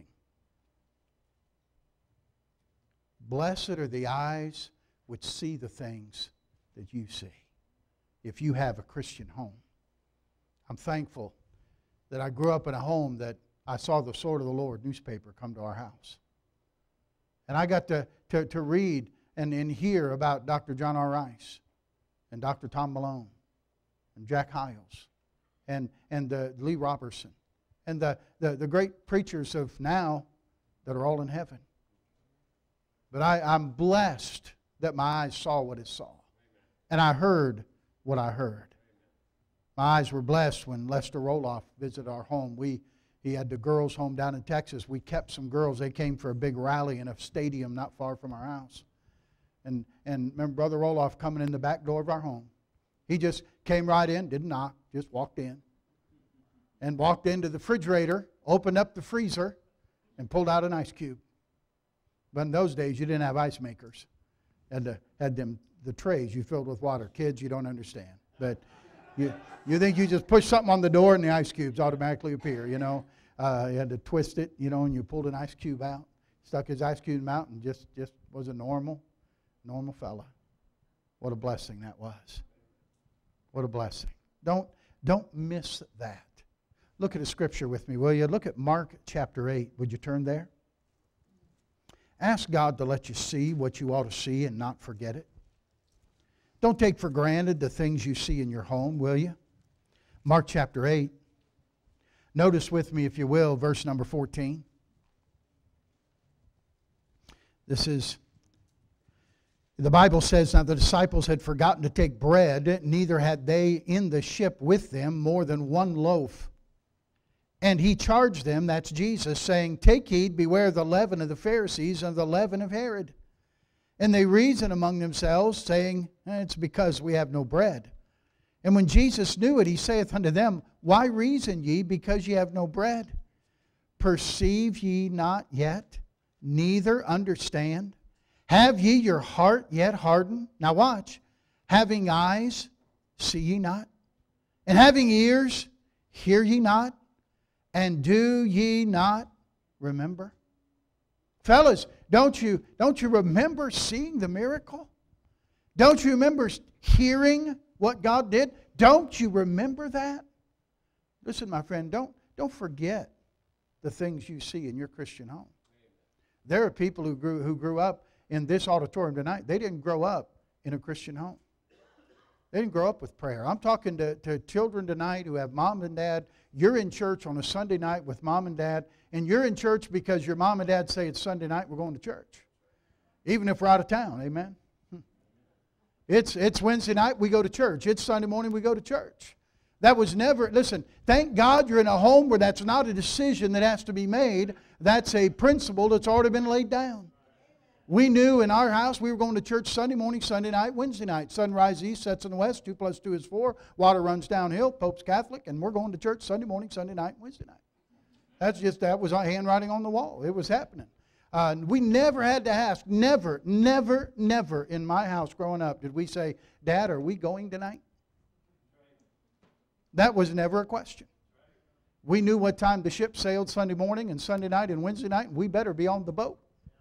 Speaker 2: Blessed are the eyes which see the things that you see, if you have a Christian home. I'm thankful that I grew up in a home that I saw the Sword of the Lord newspaper come to our house. And I got to, to, to read and, and hear about Doctor John R. Rice and Doctor Tom Malone and Jack Hyles and, and uh, Lee Robertson and the, the, the great preachers of now that are all in heaven. But I, I'm blessed that my eyes saw what it saw. And I heard what I heard. My eyes were blessed when Lester Roloff visited our home. We, he had the girls' home down in Texas. We kept some girls. They came for a big rally in a stadium not far from our house. And, and remember Brother Roloff coming in the back door of our home. He just came right in, didn't knock, just walked in. And walked into the refrigerator, opened up the freezer, and pulled out an ice cube. But in those days, you didn't have ice makers. Had, to, had them the trays you filled with water. Kids, you don't understand. But you, you think you just push something on the door and the ice cubes automatically appear, you know. Uh, you had to twist it, you know, and you pulled an ice cube out. Stuck his ice cube out and just, just was a normal, normal fella. What a blessing that was. What a blessing. Don't, don't miss that. Look at a scripture with me, will you? Look at Mark chapter eight. Would you turn there? Ask God to let you see what you ought to see and not forget it. Don't take for granted the things you see in your home, will you? Mark chapter eight. Notice with me, if you will, verse number fourteen. This is, the Bible says, now the disciples had forgotten to take bread, neither had they in the ship with them more than one loaf. And he charged them, that's Jesus, saying, take heed, beware of the leaven of the Pharisees and the leaven of Herod. And they reasoned among themselves, saying, it's because we have no bread. And when Jesus knew it, he saith unto them, why reason ye, because ye have no bread? Perceive ye not yet, neither understand? Have ye your heart yet hardened? Now watch. Having eyes, see ye not? And having ears, hear ye not? And do ye not remember? Fellas, don't you, don't you remember seeing the miracle? Don't you remember hearing what God did? Don't you remember that? Listen, my friend, don't, don't forget the things you see in your Christian home. There are people who grew, who grew up in this auditorium tonight. They didn't grow up in a Christian home. They didn't grow up with prayer. I'm talking to, to children tonight who have mom and dad. You're in church on a Sunday night with mom and dad, and you're in church because your mom and dad say it's Sunday night, we're going to church. Even if we're out of town, amen? It's, it's Wednesday night, we go to church. It's Sunday morning, we go to church. That was never, listen, thank God you're in a home where that's not a decision that has to be made. That's a principle that's already been laid down. We knew in our house we were going to church Sunday morning, Sunday night, Wednesday night. Sun rises east, sets in the west. Two plus two is four. Water runs downhill. Pope's Catholic. And we're going to church Sunday morning, Sunday night, Wednesday night. That's just, that was our handwriting on the wall. It was happening. Uh, we never had to ask. Never, never, never in my house growing up did we say, Dad, are we going tonight? That was never a question. We knew what time the ship sailed Sunday morning and Sunday night and Wednesday night, and we better be on the boat,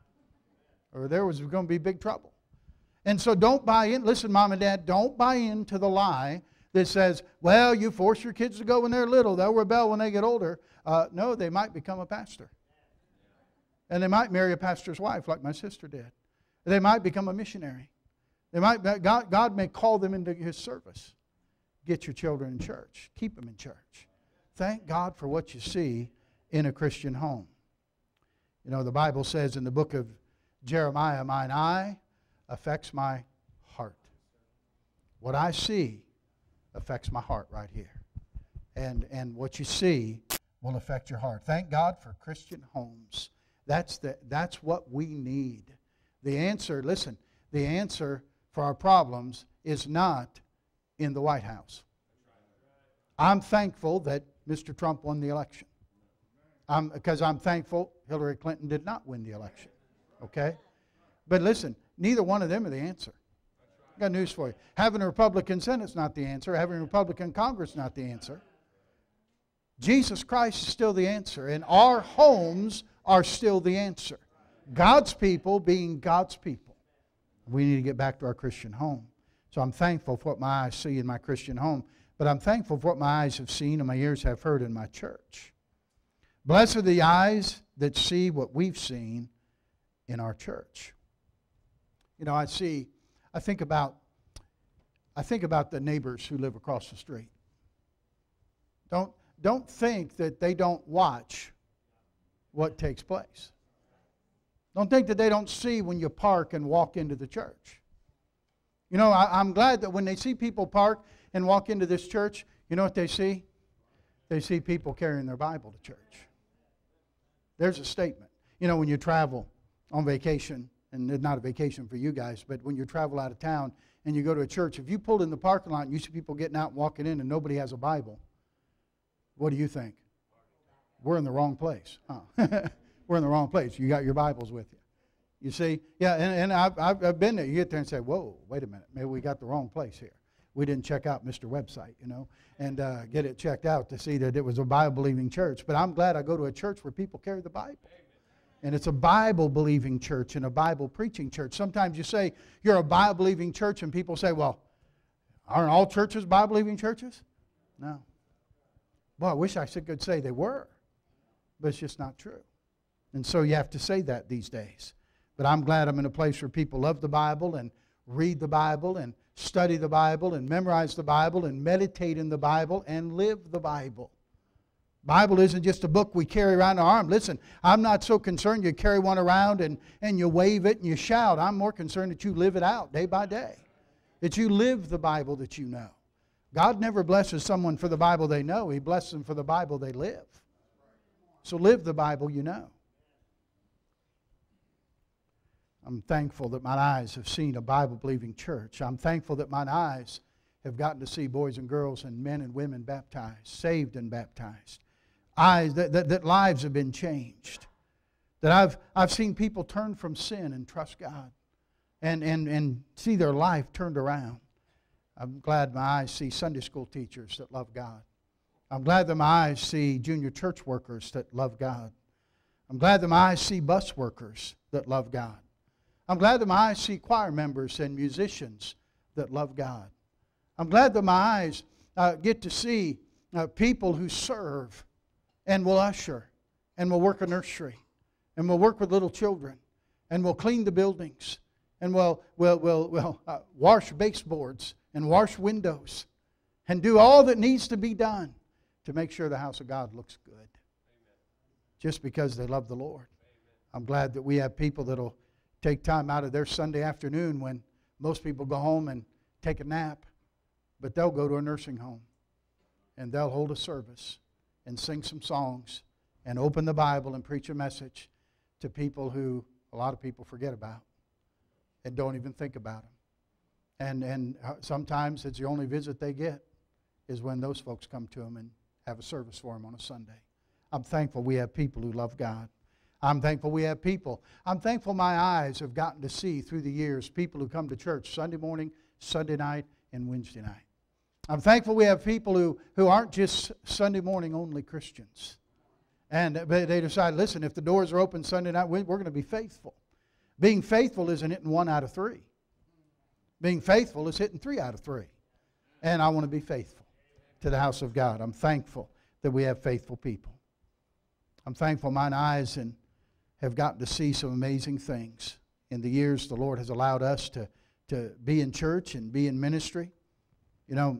Speaker 2: or there was going to be big trouble. And so don't buy in. Listen, Mom and Dad, don't buy into the lie that says, well, you force your kids to go when they're little. They'll rebel when they get older. Uh, no, they might become a pastor. And they might marry a pastor's wife like my sister did. They might become a missionary. They might, God, God may call them into His service. Get your children in church. Keep them in church. Thank God for what you see in a Christian home. You know, the Bible says in the book of Jeremiah, mine eye affects my heart. What I see affects my heart right here. And, and what you see will affect your heart. Thank God for Christian homes. That's, the, that's what we need. The answer, listen, the answer for our problems is not in the White House. I'm thankful that Mister Trump won the election. I'm, because I'm thankful Hillary Clinton did not win the election. Okay? But listen, neither one of them are the answer. I've got news for you. Having a Republican Senate is not the answer. Having a Republican Congress is not the answer. Jesus Christ is still the answer. And our homes are still the answer. God's people being God's people. We need to get back to our Christian home. So I'm thankful for what my eyes see in my Christian home. But I'm thankful for what my eyes have seen and my ears have heard in my church. Blessed are the eyes that see what we've seen in our church. You know, I see, I think about, I think about the neighbors who live across the street. Don't, don't think that they don't watch what takes place. Don't think that they don't see when you park and walk into the church. You know, I, I'm glad that when they see people park and walk into this church, you know what they see? They see people carrying their Bible to church. There's a statement. You know, when you travel on vacation, and it's not a vacation for you guys, but when you travel out of town and you go to a church, if you pulled in the parking lot and you see people getting out and walking in and nobody has a Bible, what do you think? We're in the wrong place. Huh? We're in the wrong place. You got your Bibles with you. You see? Yeah, and, and I've, I've, I've been there. You get there and say, whoa, wait a minute. Maybe we got the wrong place here. We didn't check out Mister Website, you know, and uh, get it checked out to see that it was a Bible-believing church. But I'm glad I go to a church where people carry the Bible. And it's a Bible-believing church and a Bible-preaching church. Sometimes you say you're a Bible-believing church and people say, well, aren't all churches Bible-believing churches? No. Boy, I wish I could say they were. But it's just not true. And so you have to say that these days. But I'm glad I'm in a place where people love the Bible and read the Bible and study the Bible and memorize the Bible and meditate in the Bible and live the Bible. Bible isn't just a book we carry around our arm. Listen, I'm not so concerned you carry one around and, and you wave it and you shout. I'm more concerned that you live it out day by day. That you live the Bible that you know. God never blesses someone for the Bible they know. He blesses them for the Bible they live. So live the Bible you know. I'm thankful that my eyes have seen a Bible-believing church. I'm thankful that my eyes have gotten to see boys and girls and men and women baptized, saved and baptized. Eyes that, that, that lives have been changed. That I've, I've seen people turn from sin and trust God and, and, and see their life turned around. I'm glad my eyes see Sunday school teachers that love God. I'm glad that my eyes see junior church workers that love God. I'm glad that my eyes see bus workers that love God. I'm glad that my eyes see choir members and musicians that love God. I'm glad that my eyes uh, get to see uh, people who serve and will usher and will work a nursery and will work with little children and will clean the buildings and will, will, will, will uh, wash baseboards and wash windows and do all that needs to be done to make sure the house of God looks good. Amen. Just because they love the Lord. Amen. I'm glad that we have people that will take time out of their Sunday afternoon when most people go home and take a nap, but they'll go to a nursing home and they'll hold a service and sing some songs and open the Bible and preach a message to people who a lot of people forget about and don't even think about them. And, and sometimes it's the only visit they get is when those folks come to them and have a service for them on a Sunday. I'm thankful we have people who love God. I'm thankful we have people. I'm thankful my eyes have gotten to see through the years people who come to church Sunday morning, Sunday night, and Wednesday night. I'm thankful we have people who, who aren't just Sunday morning only Christians. And they decide, listen, if the doors are open Sunday night, we're going to be faithful. Being faithful isn't hitting one out of three. Being faithful is hitting three out of three. And I want to be faithful to the house of God. I'm thankful that we have faithful people. I'm thankful mine eyes and have gotten to see some amazing things. In the years the Lord has allowed us to, to be in church and be in ministry. You know,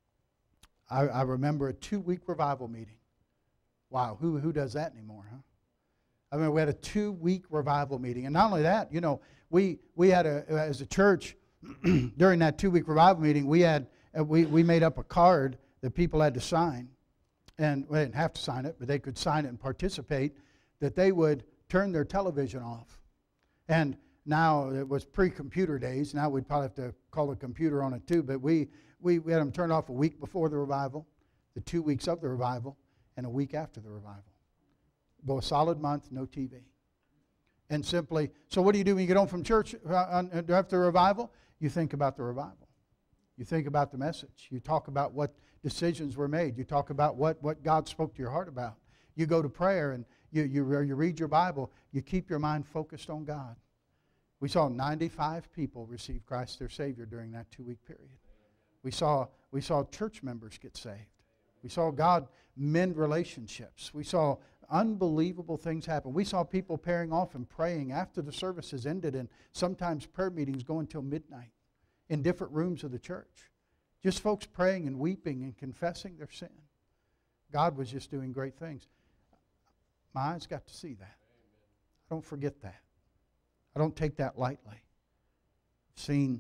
Speaker 2: I, I remember a two-week revival meeting. Wow, who, who does that anymore, huh? I mean, we had a two-week revival meeting. And not only that, you know, we, we had, a as a church, during that two-week revival meeting, we had we, we made up a card that people had to sign. And well, they didn't have to sign it, but they could sign it and participate, that they would turn their television off. And now, it was pre-computer days. Now we'd probably have to call a computer on it too. But we, we, we had them turn off a week before the revival, the two weeks of the revival, and a week after the revival. Go a solid month, no T V. And simply, so what do you do when you get home from church uh, after the revival? You think about the revival. You think about the message. You talk about what decisions were made. You talk about what, what God spoke to your heart about. You go to prayer and you, you, you read your Bible. You keep your mind focused on God. We saw ninety-five people receive Christ their Savior during that two-week period. We saw, we saw church members get saved. We saw God mend relationships. We saw unbelievable things happen. We saw people pairing off and praying after the services ended, and sometimes prayer meetings go until midnight in different rooms of the church. Just folks praying and weeping and confessing their sin. God was just doing great things. My eyes got to see that. I don't forget that. I don't take that lightly. I've seen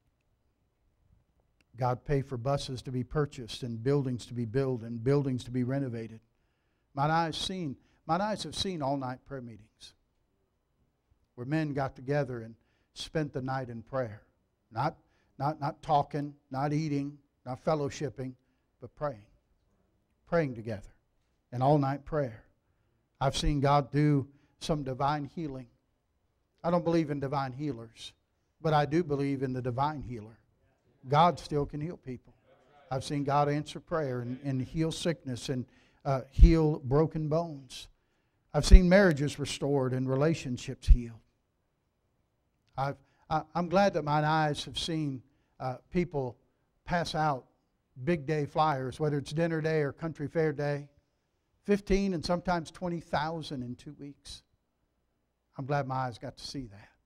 Speaker 2: God pay for buses to be purchased and buildings to be built and buildings to be renovated. My eyes seen, my eyes have seen all-night prayer meetings where men got together and spent the night in prayer. Not, not, not talking, not eating, not fellowshipping, but praying. Praying together. An all-night prayer. I've seen God do some divine healing. I don't believe in divine healers, but I do believe in the divine healer. God still can heal people. I've seen God answer prayer and, and heal sickness and uh, heal broken bones. I've seen marriages restored and relationships healed. I've, I, I'm glad that my eyes have seen uh, people pass out big day flyers, whether it's dinner day or country fair day, fifteen and sometimes twenty thousand in two weeks. I'm glad my eyes got to see that.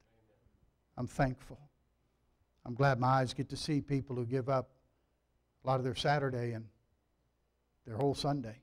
Speaker 2: I'm thankful. I'm glad my eyes get to see people who give up a lot of their Saturday and their whole Sunday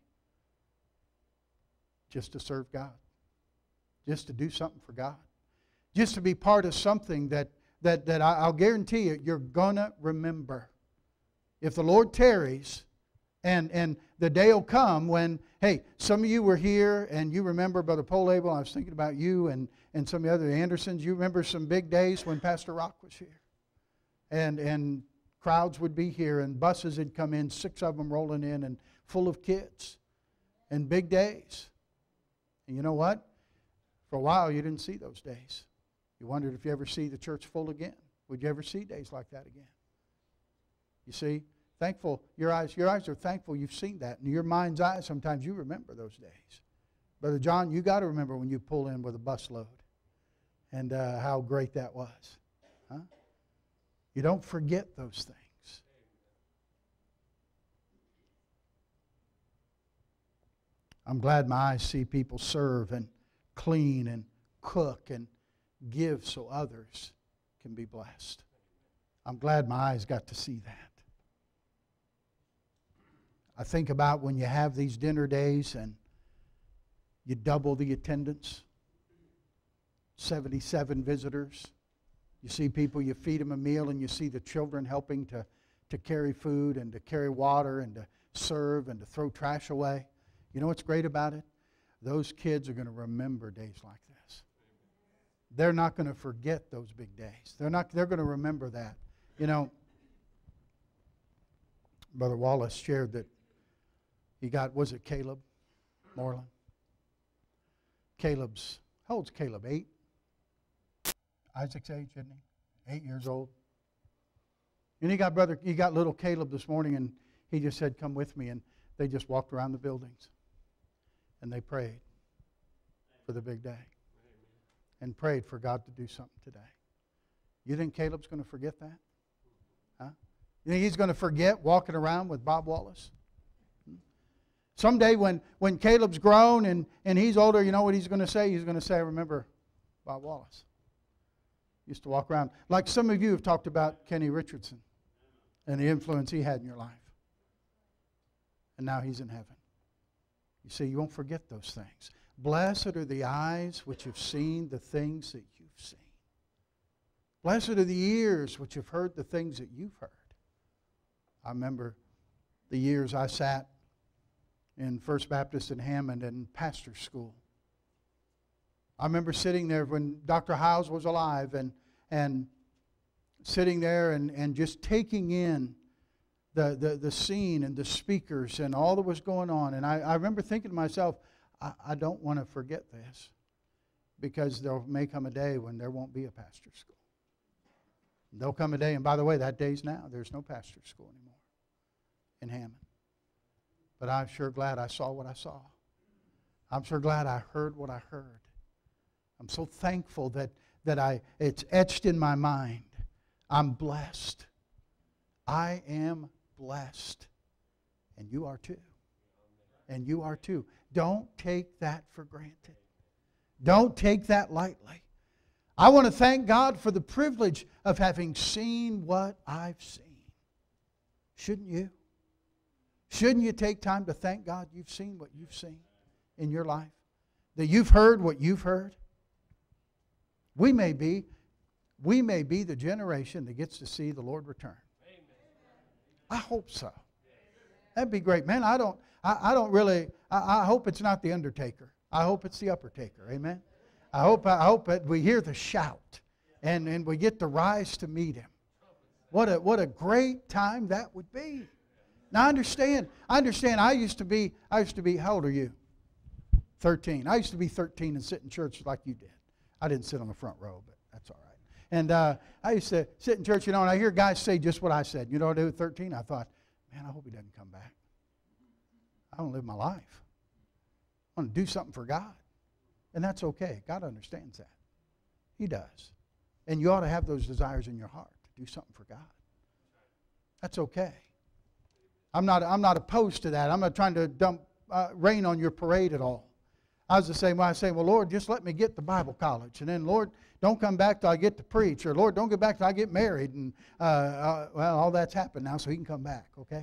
Speaker 2: just to serve God, just to do something for God, just to be part of something that, that, that I'll guarantee you, you're going to remember. If the Lord tarries, and, and the day will come when, hey, some of you were here and you remember Brother Polabel. I was thinking about you and, and some of the other Andersons. You remember some big days when Pastor Rock was here. And, and crowds would be here and buses would come in, six of them rolling in and full of kids. And big days. And you know what? For a while you didn't see those days. You wondered if you ever see the church full again. Would you ever see days like that again? You see? Thankful, your eyes, your eyes are thankful you've seen that. In your mind's eye, sometimes you remember those days. Brother John, you got to remember when you pull in with a busload and uh, how great that was. Huh? You don't forget those things. I'm glad my eyes see people serve and clean and cook and give so others can be blessed. I'm glad my eyes got to see that. I think about when you have these dinner days and you double the attendance, seventy-seven visitors. You see people, you feed them a meal, and you see the children helping to, to carry food and to carry water and to serve and to throw trash away. You know what's great about it? Those kids are going to remember days like this. They're not going to forget those big days. They're not. They're going to remember that. You know, Brother Wallace shared that he got, was it Caleb Moreland? Caleb's, how old's Caleb? Eight? Isaac's age, isn't he? Eight years old. And he got brother, he got little Caleb this morning, and he just said, "Come with me." And they just walked around the buildings, and they prayed for the big day, and prayed for God to do something today. You think Caleb's going to forget that? Huh? You think he's going to forget walking around with Bob Wallace? Someday when, when Caleb's grown and, and he's older, you know what he's going to say? He's going to say, "I remember Bob Wallace. Used to walk around." Like some of you have talked about Kenny Richardson and the influence he had in your life. And now he's in heaven. You see, you won't forget those things. Blessed are the eyes which have seen the things that you've seen. Blessed are the ears which have heard the things that you've heard. I remember the years I sat in First Baptist in Hammond and pastor's school. I remember sitting there when Doctor Howes was alive and, and sitting there and, and just taking in the, the, the scene and the speakers and all that was going on. And I, I remember thinking to myself, I, I don't want to forget this, because there may come a day when there won't be a pastor's school. There'll come a day, and by the way, that day's now. There's no pastor's school anymore in Hammond. But I'm sure glad I saw what I saw. I'm sure glad I heard what I heard. I'm so thankful that, that I it's etched in my mind. I'm blessed. I am blessed. And you are too. And you are too. Don't take that for granted. Don't take that lightly. I want to thank God for the privilege of having seen what I've seen. Shouldn't you? Shouldn't you take time to thank God you've seen what you've seen in your life? That you've heard what you've heard? We may be, we may be the generation that gets to see the Lord return. Amen. I hope so. That'd be great. Man, I don't, I, I don't really, I, I hope it's not the undertaker. I hope it's the upper taker. Amen. I hope, I hope that we hear the shout and, and we get to rise to meet Him. What a, what a great time that would be. Now I understand, I understand I used to be, I used to be, how old are you? thirteen. I used to be thirteen and sit in church like you did. I didn't sit on the front row, but that's all right. And uh, I used to sit in church, you know, and I hear guys say just what I said. You know what I did at thirteen? I thought, man, I hope he doesn't come back. I want to live my life. I want to do something for God. And that's okay. God understands that. He does. And you ought to have those desires in your heart to do something for God. That's okay. I'm not, I'm not opposed to that. I'm not trying to dump uh, rain on your parade at all. I was the same way. I say, well, Lord, just let me get to Bible college. And then, Lord, don't come back till I get to preach. Or, Lord, don't get back till I get married. And, uh, uh, well, all that's happened now, so he can come back, okay?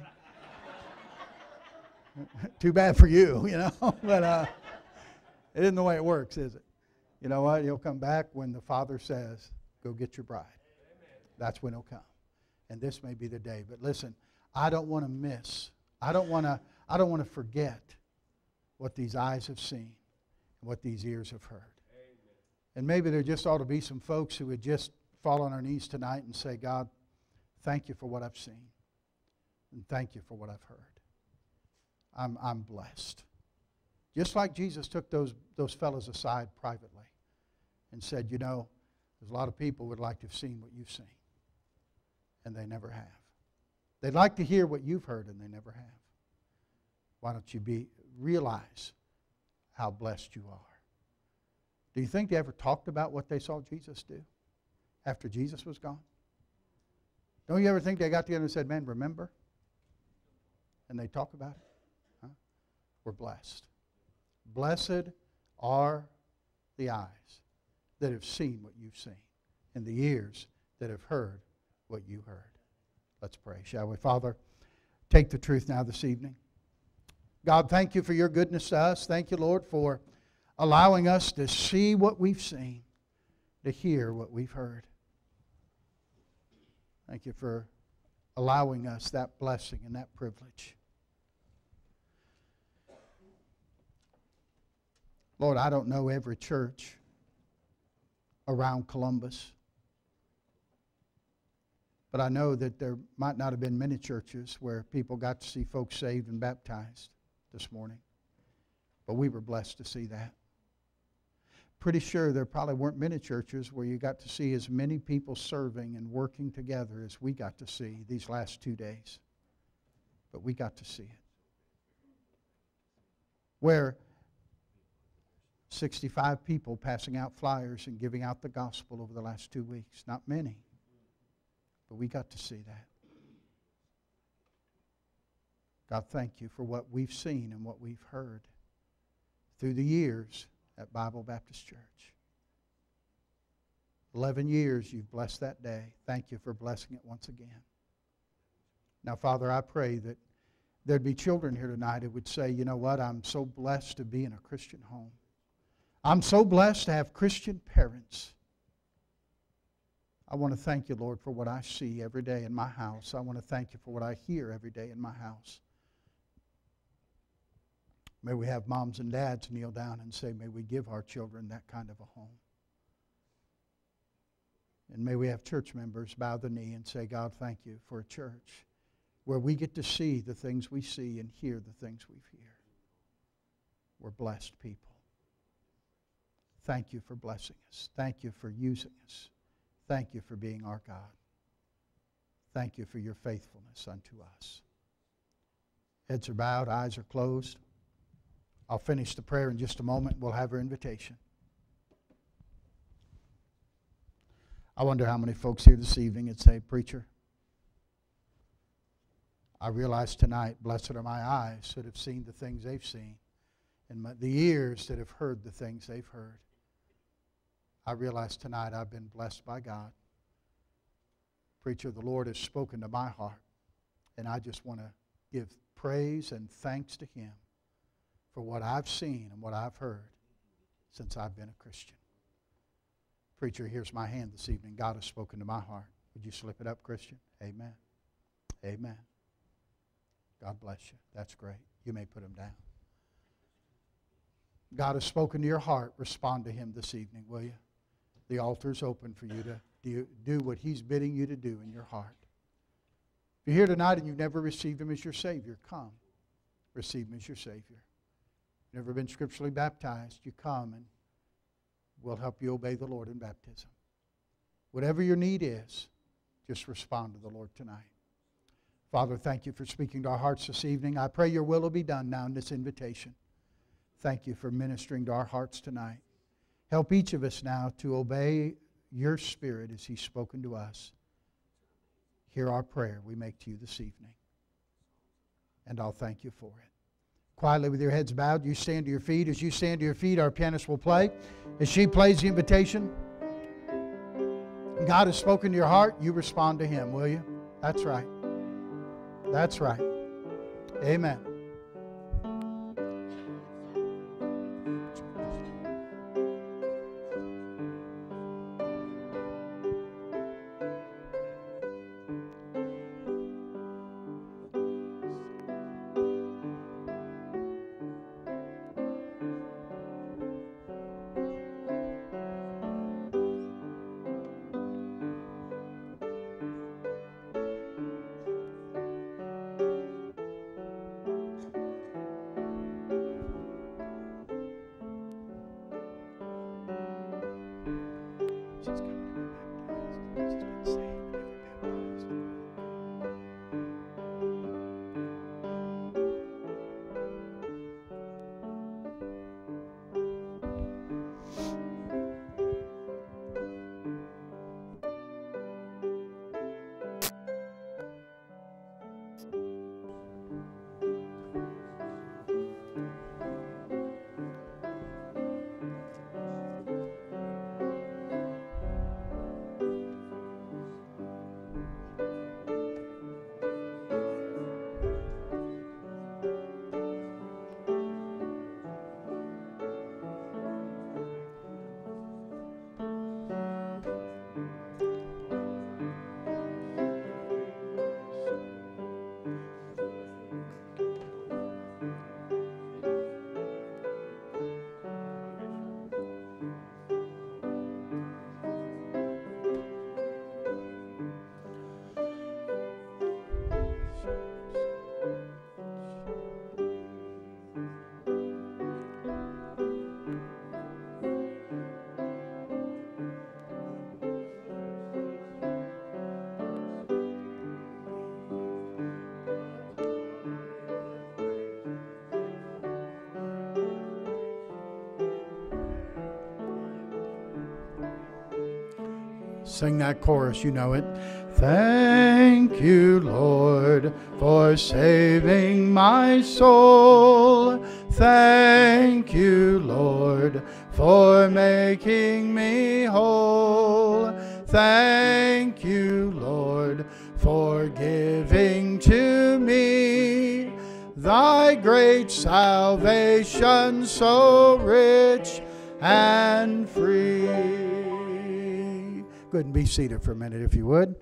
Speaker 2: Too bad for you, you know. But uh, it isn't the way it works, is it? You know what? He'll come back when the Father says, go get your bride. That's when he'll come. And this may be the day. But listen, I don't want to miss. I don't want to, I don't want to forget what these eyes have seen. What these ears have heard. Amen. And maybe there just ought to be some folks who would just fall on our knees tonight and say, God, thank you for what I've seen. And thank you for what I've heard. I'm, I'm blessed. Just like Jesus took those, those fellows aside privately and said, you know, there's a lot of people who would like to have seen what you've seen. And they never have. They'd like to hear what you've heard and they never have. Why don't you be realize how blessed you are? Do you think they ever talked about what they saw Jesus do after Jesus was gone? Don't you ever think they got together and said, man, remember? And they talk about it? Huh? We're blessed. Blessed are the eyes that have seen what you've seen and the ears that have heard what you heard. Let's pray, shall we? Father, take the truth now this evening. God, thank you for your goodness to us. Thank you, Lord, for allowing us to see what we've seen, to hear what we've heard. Thank you for allowing us that blessing and that privilege. Lord, I don't know every church around Columbus, but I know that there might not have been many churches where people got to see folks saved and baptized this morning. But we were blessed to see that. Pretty sure there probably weren't many churches where you got to see as many people serving and working together as we got to see these last two days. But we got to see it. Where sixty-five people passing out flyers and giving out the gospel over the last two weeks. Not many. But we got to see that. God, thank you for what we've seen and what we've heard through the years at Bible Baptist Church. Eleven years you've blessed that day. Thank you for blessing it once again. Now, Father, I pray that there'd be children here tonight who would say, you know what, I'm so blessed to be in a Christian home. I'm so blessed to have Christian parents. I want to thank you, Lord, for what I see every day in my house. I want to thank you for what I hear every day in my house. May we have moms and dads kneel down and say, may we give our children that kind of a home. And may we have church members bow the knee and say, God, thank you for a church where we get to see the things we see and hear the things we hear. We're blessed people. Thank you for blessing us. Thank you for using us. Thank you for being our God. Thank you for your faithfulness unto us. Heads are bowed, eyes are closed. I'll finish the prayer in just a moment. We'll have our invitation. I wonder how many folks here this evening would say, Preacher, I realize tonight, blessed are my eyes that have seen the things they've seen, and my, the ears that have heard the things they've heard. I realize tonight I've been blessed by God. Preacher, the Lord has spoken to my heart, and I just want to give praise and thanks to Him for what I've seen and what I've heard since I've been a Christian. Preacher, here's my hand this evening. God has spoken to my heart. Would you slip it up, Christian? Amen. Amen. God bless you. That's great. You may put them down. God has spoken to your heart. Respond to Him this evening, will you? The altar's open for you to do, do what He's bidding you to do in your heart. If you're here tonight and you've never received Him as your Savior, come. Receive Him as your Savior. Never been scripturally baptized, you come and we'll help you obey the Lord in baptism. Whatever your need is, just respond to the Lord tonight. Father, thank you for speaking to our hearts this evening. I pray your will will be done now in this invitation. Thank you for ministering to our hearts tonight. Help each of us now to obey your Spirit as He's spoken to us. Hear our prayer we make to you this evening. And I'll thank you for it. Quietly with your heads bowed, you stand to your feet. As you stand to your feet, our pianist will play. As she plays the invitation, God has spoken to your heart, you respond to Him, will you? That's right. That's right. Amen. Sing that chorus, you know it. Thank you, Lord, for saving my soul. Thank you, Lord, for making me whole. Thank you, Lord, for giving to me thy great salvation, so rich and free. Go ahead and be seated for a minute, if you would.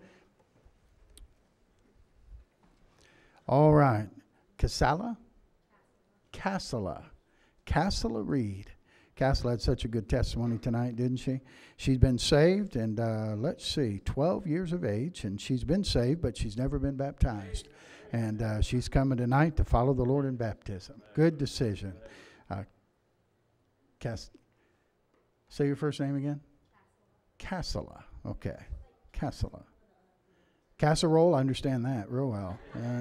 Speaker 2: All right. Casala? Casala. Casala Reed. Casala had such a good testimony tonight, didn't she? She's been saved, and uh, let's see, twelve years of age, and she's been saved, but she's never been baptized. And uh, she's coming tonight to follow the Lord in baptism. Good decision. Uh, Cas- Say your first name again? Casala. Okay. Casala. Casserole, I understand that real well.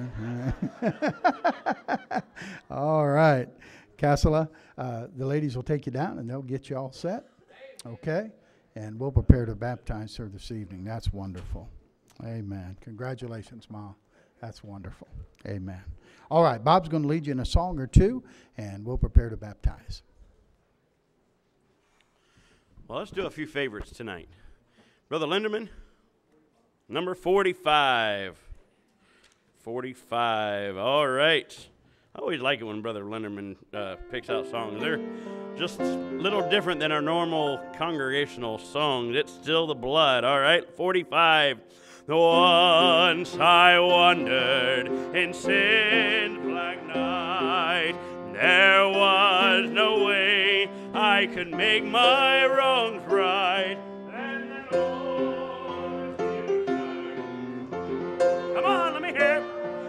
Speaker 2: Uh, all right. Casala, uh, the ladies will take you down and they'll get you all set. Okay? And we'll prepare to baptize her this evening. That's wonderful. Amen. Congratulations, Ma. That's wonderful. Amen. All right. Bob's going to lead you in a song or two, and we'll prepare to baptize.
Speaker 1: Well, let's do a few favorites tonight. Brother Linderman, number forty-five. forty-five. All right. I always like it when Brother Linderman uh, picks out songs. They're just a little different than our normal congregational songs. It's still the blood. All right. forty-five. Once I wandered in sin's black night. There was no way I could make my wrongs right. Then the Lord come on, let me hear.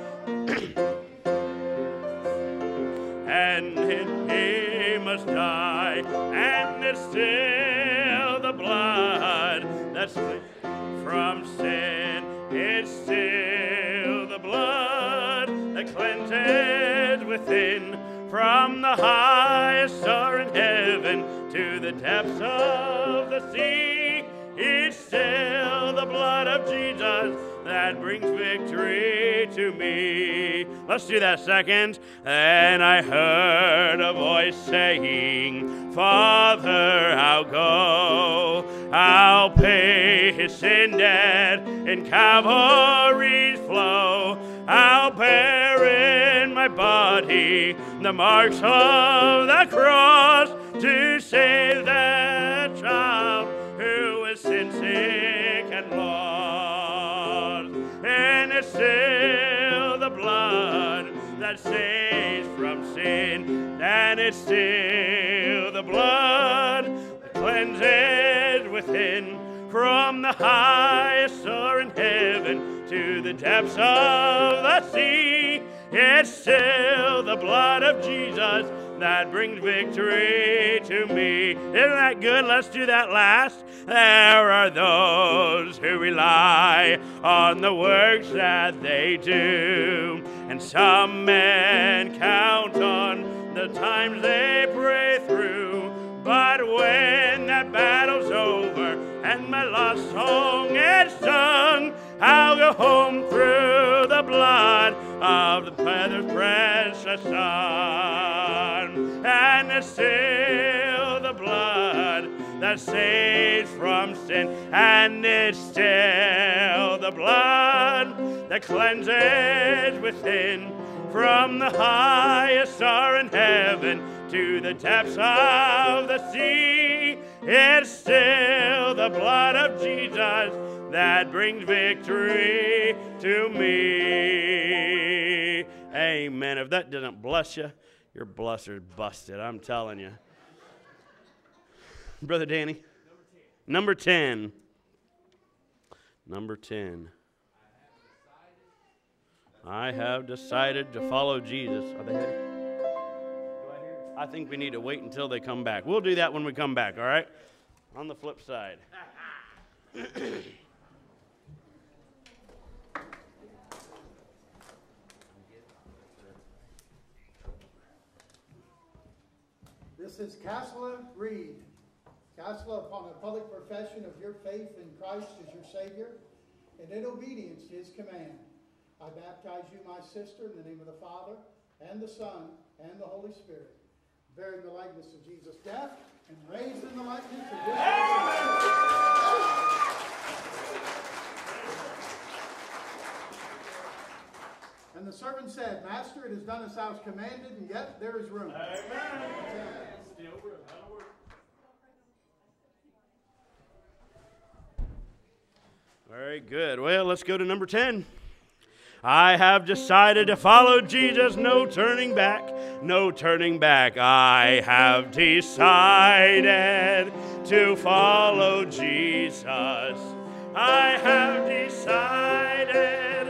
Speaker 1: And he must die, and it's still the blood that's from sin. It's still the blood that cleanses within. From the highest star in heaven to the depths of the sea, it's still the blood of Jesus that brings victory to me. Let's do that second. Then I heard a voice saying, Father, I'll go. I'll pay his sin debt in Calvary's flow. I'll bear in my body the marks of the cross to save that child who is sin sick and lost. And it's still the blood that saves from sin, and it's still the blood that cleanses within. From the highest soar in heaven to the depths of the sea, it's still the blood of Jesus that brings victory to me. Isn't that good? Let's do that last. There are those who rely on the works that they do, and some men count on the times they pray through. But when that battle's over and my lost song is sung, I'll go home through the blood of the Father's precious Son. And it's still the blood that saves from sin, and it's still the blood that cleanses within. From the highest star in heaven to the depths of the sea, it's still the blood of Jesus that brings victory to me. Amen. If that doesn't bless you, your blusser's busted, I'm telling you. Brother Danny. Number ten. Number ten. I have decided to follow Jesus. Are they here? I think we need to wait until they come back. We'll do that when we come back, all right? On the flip side.
Speaker 2: This is Casla Reed. Casla, upon a public profession of your faith in Christ as your Savior, and in obedience to his command, I baptize you, my sister, in the name of the Father, and the Son, and the Holy Spirit, bearing the likeness of Jesus' death, and raised in the likeness of his And the servant said, Master, it is done as thou hast commanded, and yet there is room. Amen. Still room. That'll work.
Speaker 1: Very good. Well, let's go to number ten. I have decided to follow Jesus, no turning back, no turning back. I have decided to follow Jesus. I have decided.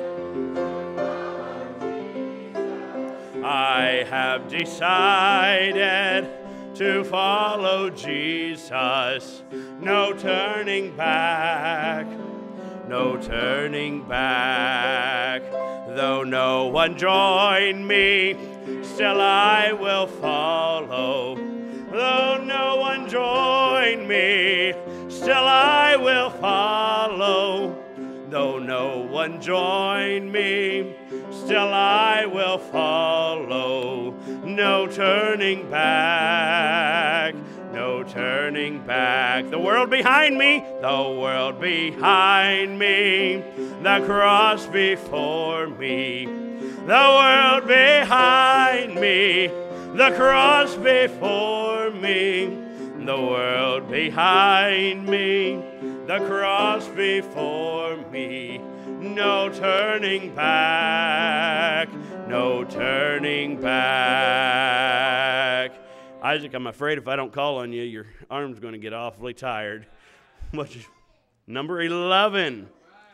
Speaker 1: I have decided to follow Jesus, no turning back. No turning back. Though no one join me, still I will follow. Though no one join me, still I will follow. Though no one join me, still I will follow. No turning back. No turning back. The world behind me, the world behind me, the cross before me. The world behind me, the cross before me. The world behind me, the cross before me. No turning back, no turning back. Isaac, I'm afraid if I don't call on you, your arm's going to get awfully tired. Number eleven.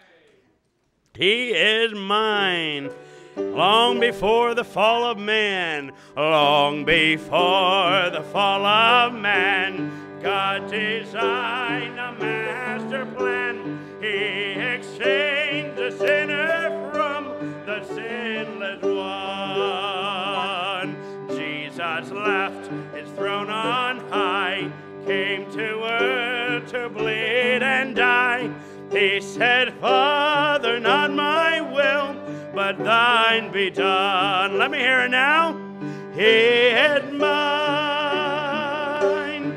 Speaker 1: He is mine. Long before the fall of man, long before the fall of man, God designed a master plan. He exchanged the sinner from the sinless one. Jesus left his throne on high, came to earth to bleed and die. He He said, Father, not my will, but thine be done. Let me hear it now. He is mine.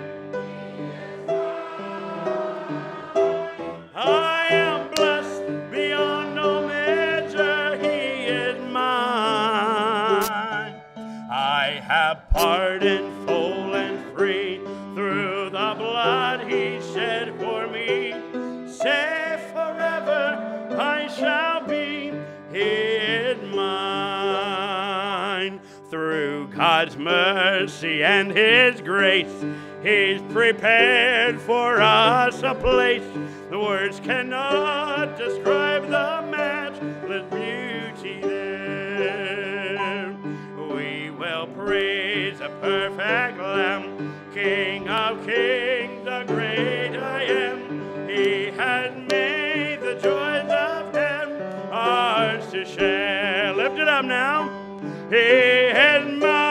Speaker 1: I am blessed beyond all measure. He is mine. I have pardon full and free through the blood he shed for me. Say forever I shall be. He is mine. Through God's mercy and his grace, he's prepared for us a place. The words cannot describe the matchless beauty there. We will praise the perfect Lamb, King of kings, the great I am. He has made the joys of heaven ours to share. Lift it up now. He is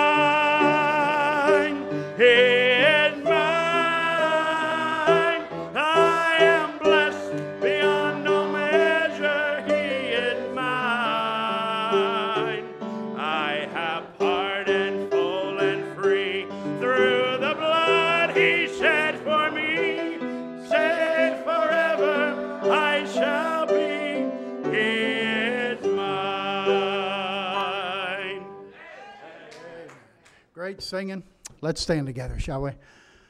Speaker 1: mine. He is mine. I am blessed beyond all measure. He is mine. I have pardon full and free through the blood he shed for me. Said forever I shall be. He is mine.
Speaker 2: Great singing. Let's stand together, shall we?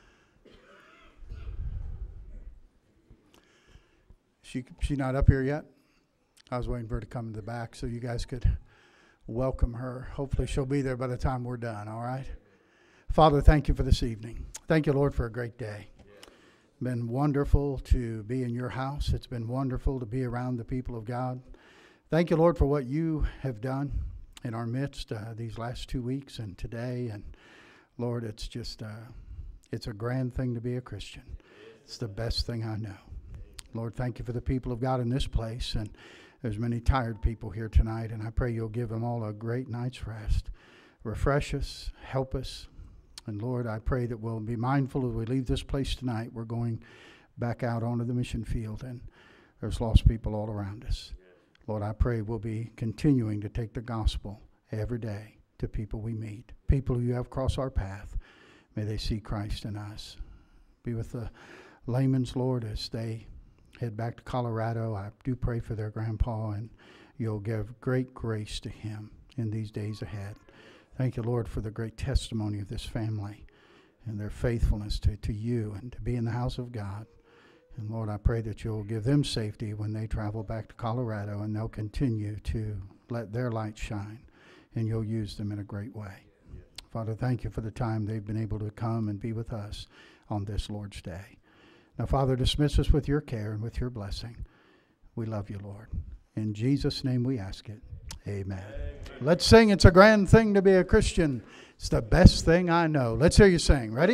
Speaker 2: She she not up here yet? I was waiting for her to come to the back so you guys could welcome her. Hopefully she'll be there by the time we're done, all right? Father, thank you for this evening. Thank you, Lord, for a great day. Been wonderful to be in your house. It's been wonderful to be around the people of God. Thank you, Lord, for what you have done in our midst uh, these last two weeks and today. And Lord, it's just, uh, it's a grand thing to be a Christian. It's the best thing I know. Lord, thank you for the people of God in this place. And there's many tired people here tonight, and I pray you'll give them all a great night's rest. Refresh us, help us. And Lord, I pray that we'll be mindful as we leave this place tonight. We're going back out onto the mission field, and there's lost people all around us. Lord, I pray we'll be continuing to take the gospel every day to people we meet, people who you have crossed our path. May they see Christ in us. Be with the Layman's, Lord, as they head back to Colorado. I do pray for their grandpa, and you'll give great grace to him in these days ahead. Thank you, Lord, for the great testimony of this family and their faithfulness to, to you and to be in the house of God. And Lord, I pray that you'll give them safety when they travel back to Colorado, and they'll continue to let their light shine, and you'll use them in a great way. Father, thank you for the time they've been able to come and be with us on this Lord's Day. Now, Father, dismiss us with your care and with your blessing. We love you, Lord. In Jesus' name we ask it. Amen. Amen. Let's sing. It's a grand thing to be a Christian. It's the best thing I know. Let's hear you sing. Ready?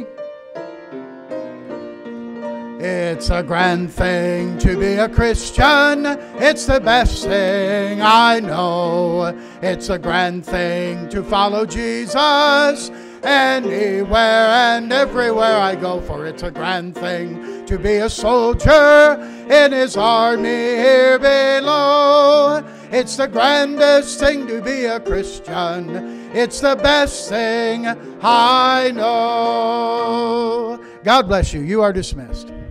Speaker 2: It's a grand thing to be a Christian. It's the best thing I know. It's a grand thing to follow Jesus anywhere and everywhere I go. For it's a grand thing to be a soldier in his army here below. It's the grandest thing to be a Christian. It's the best thing I know. God bless you. You are dismissed.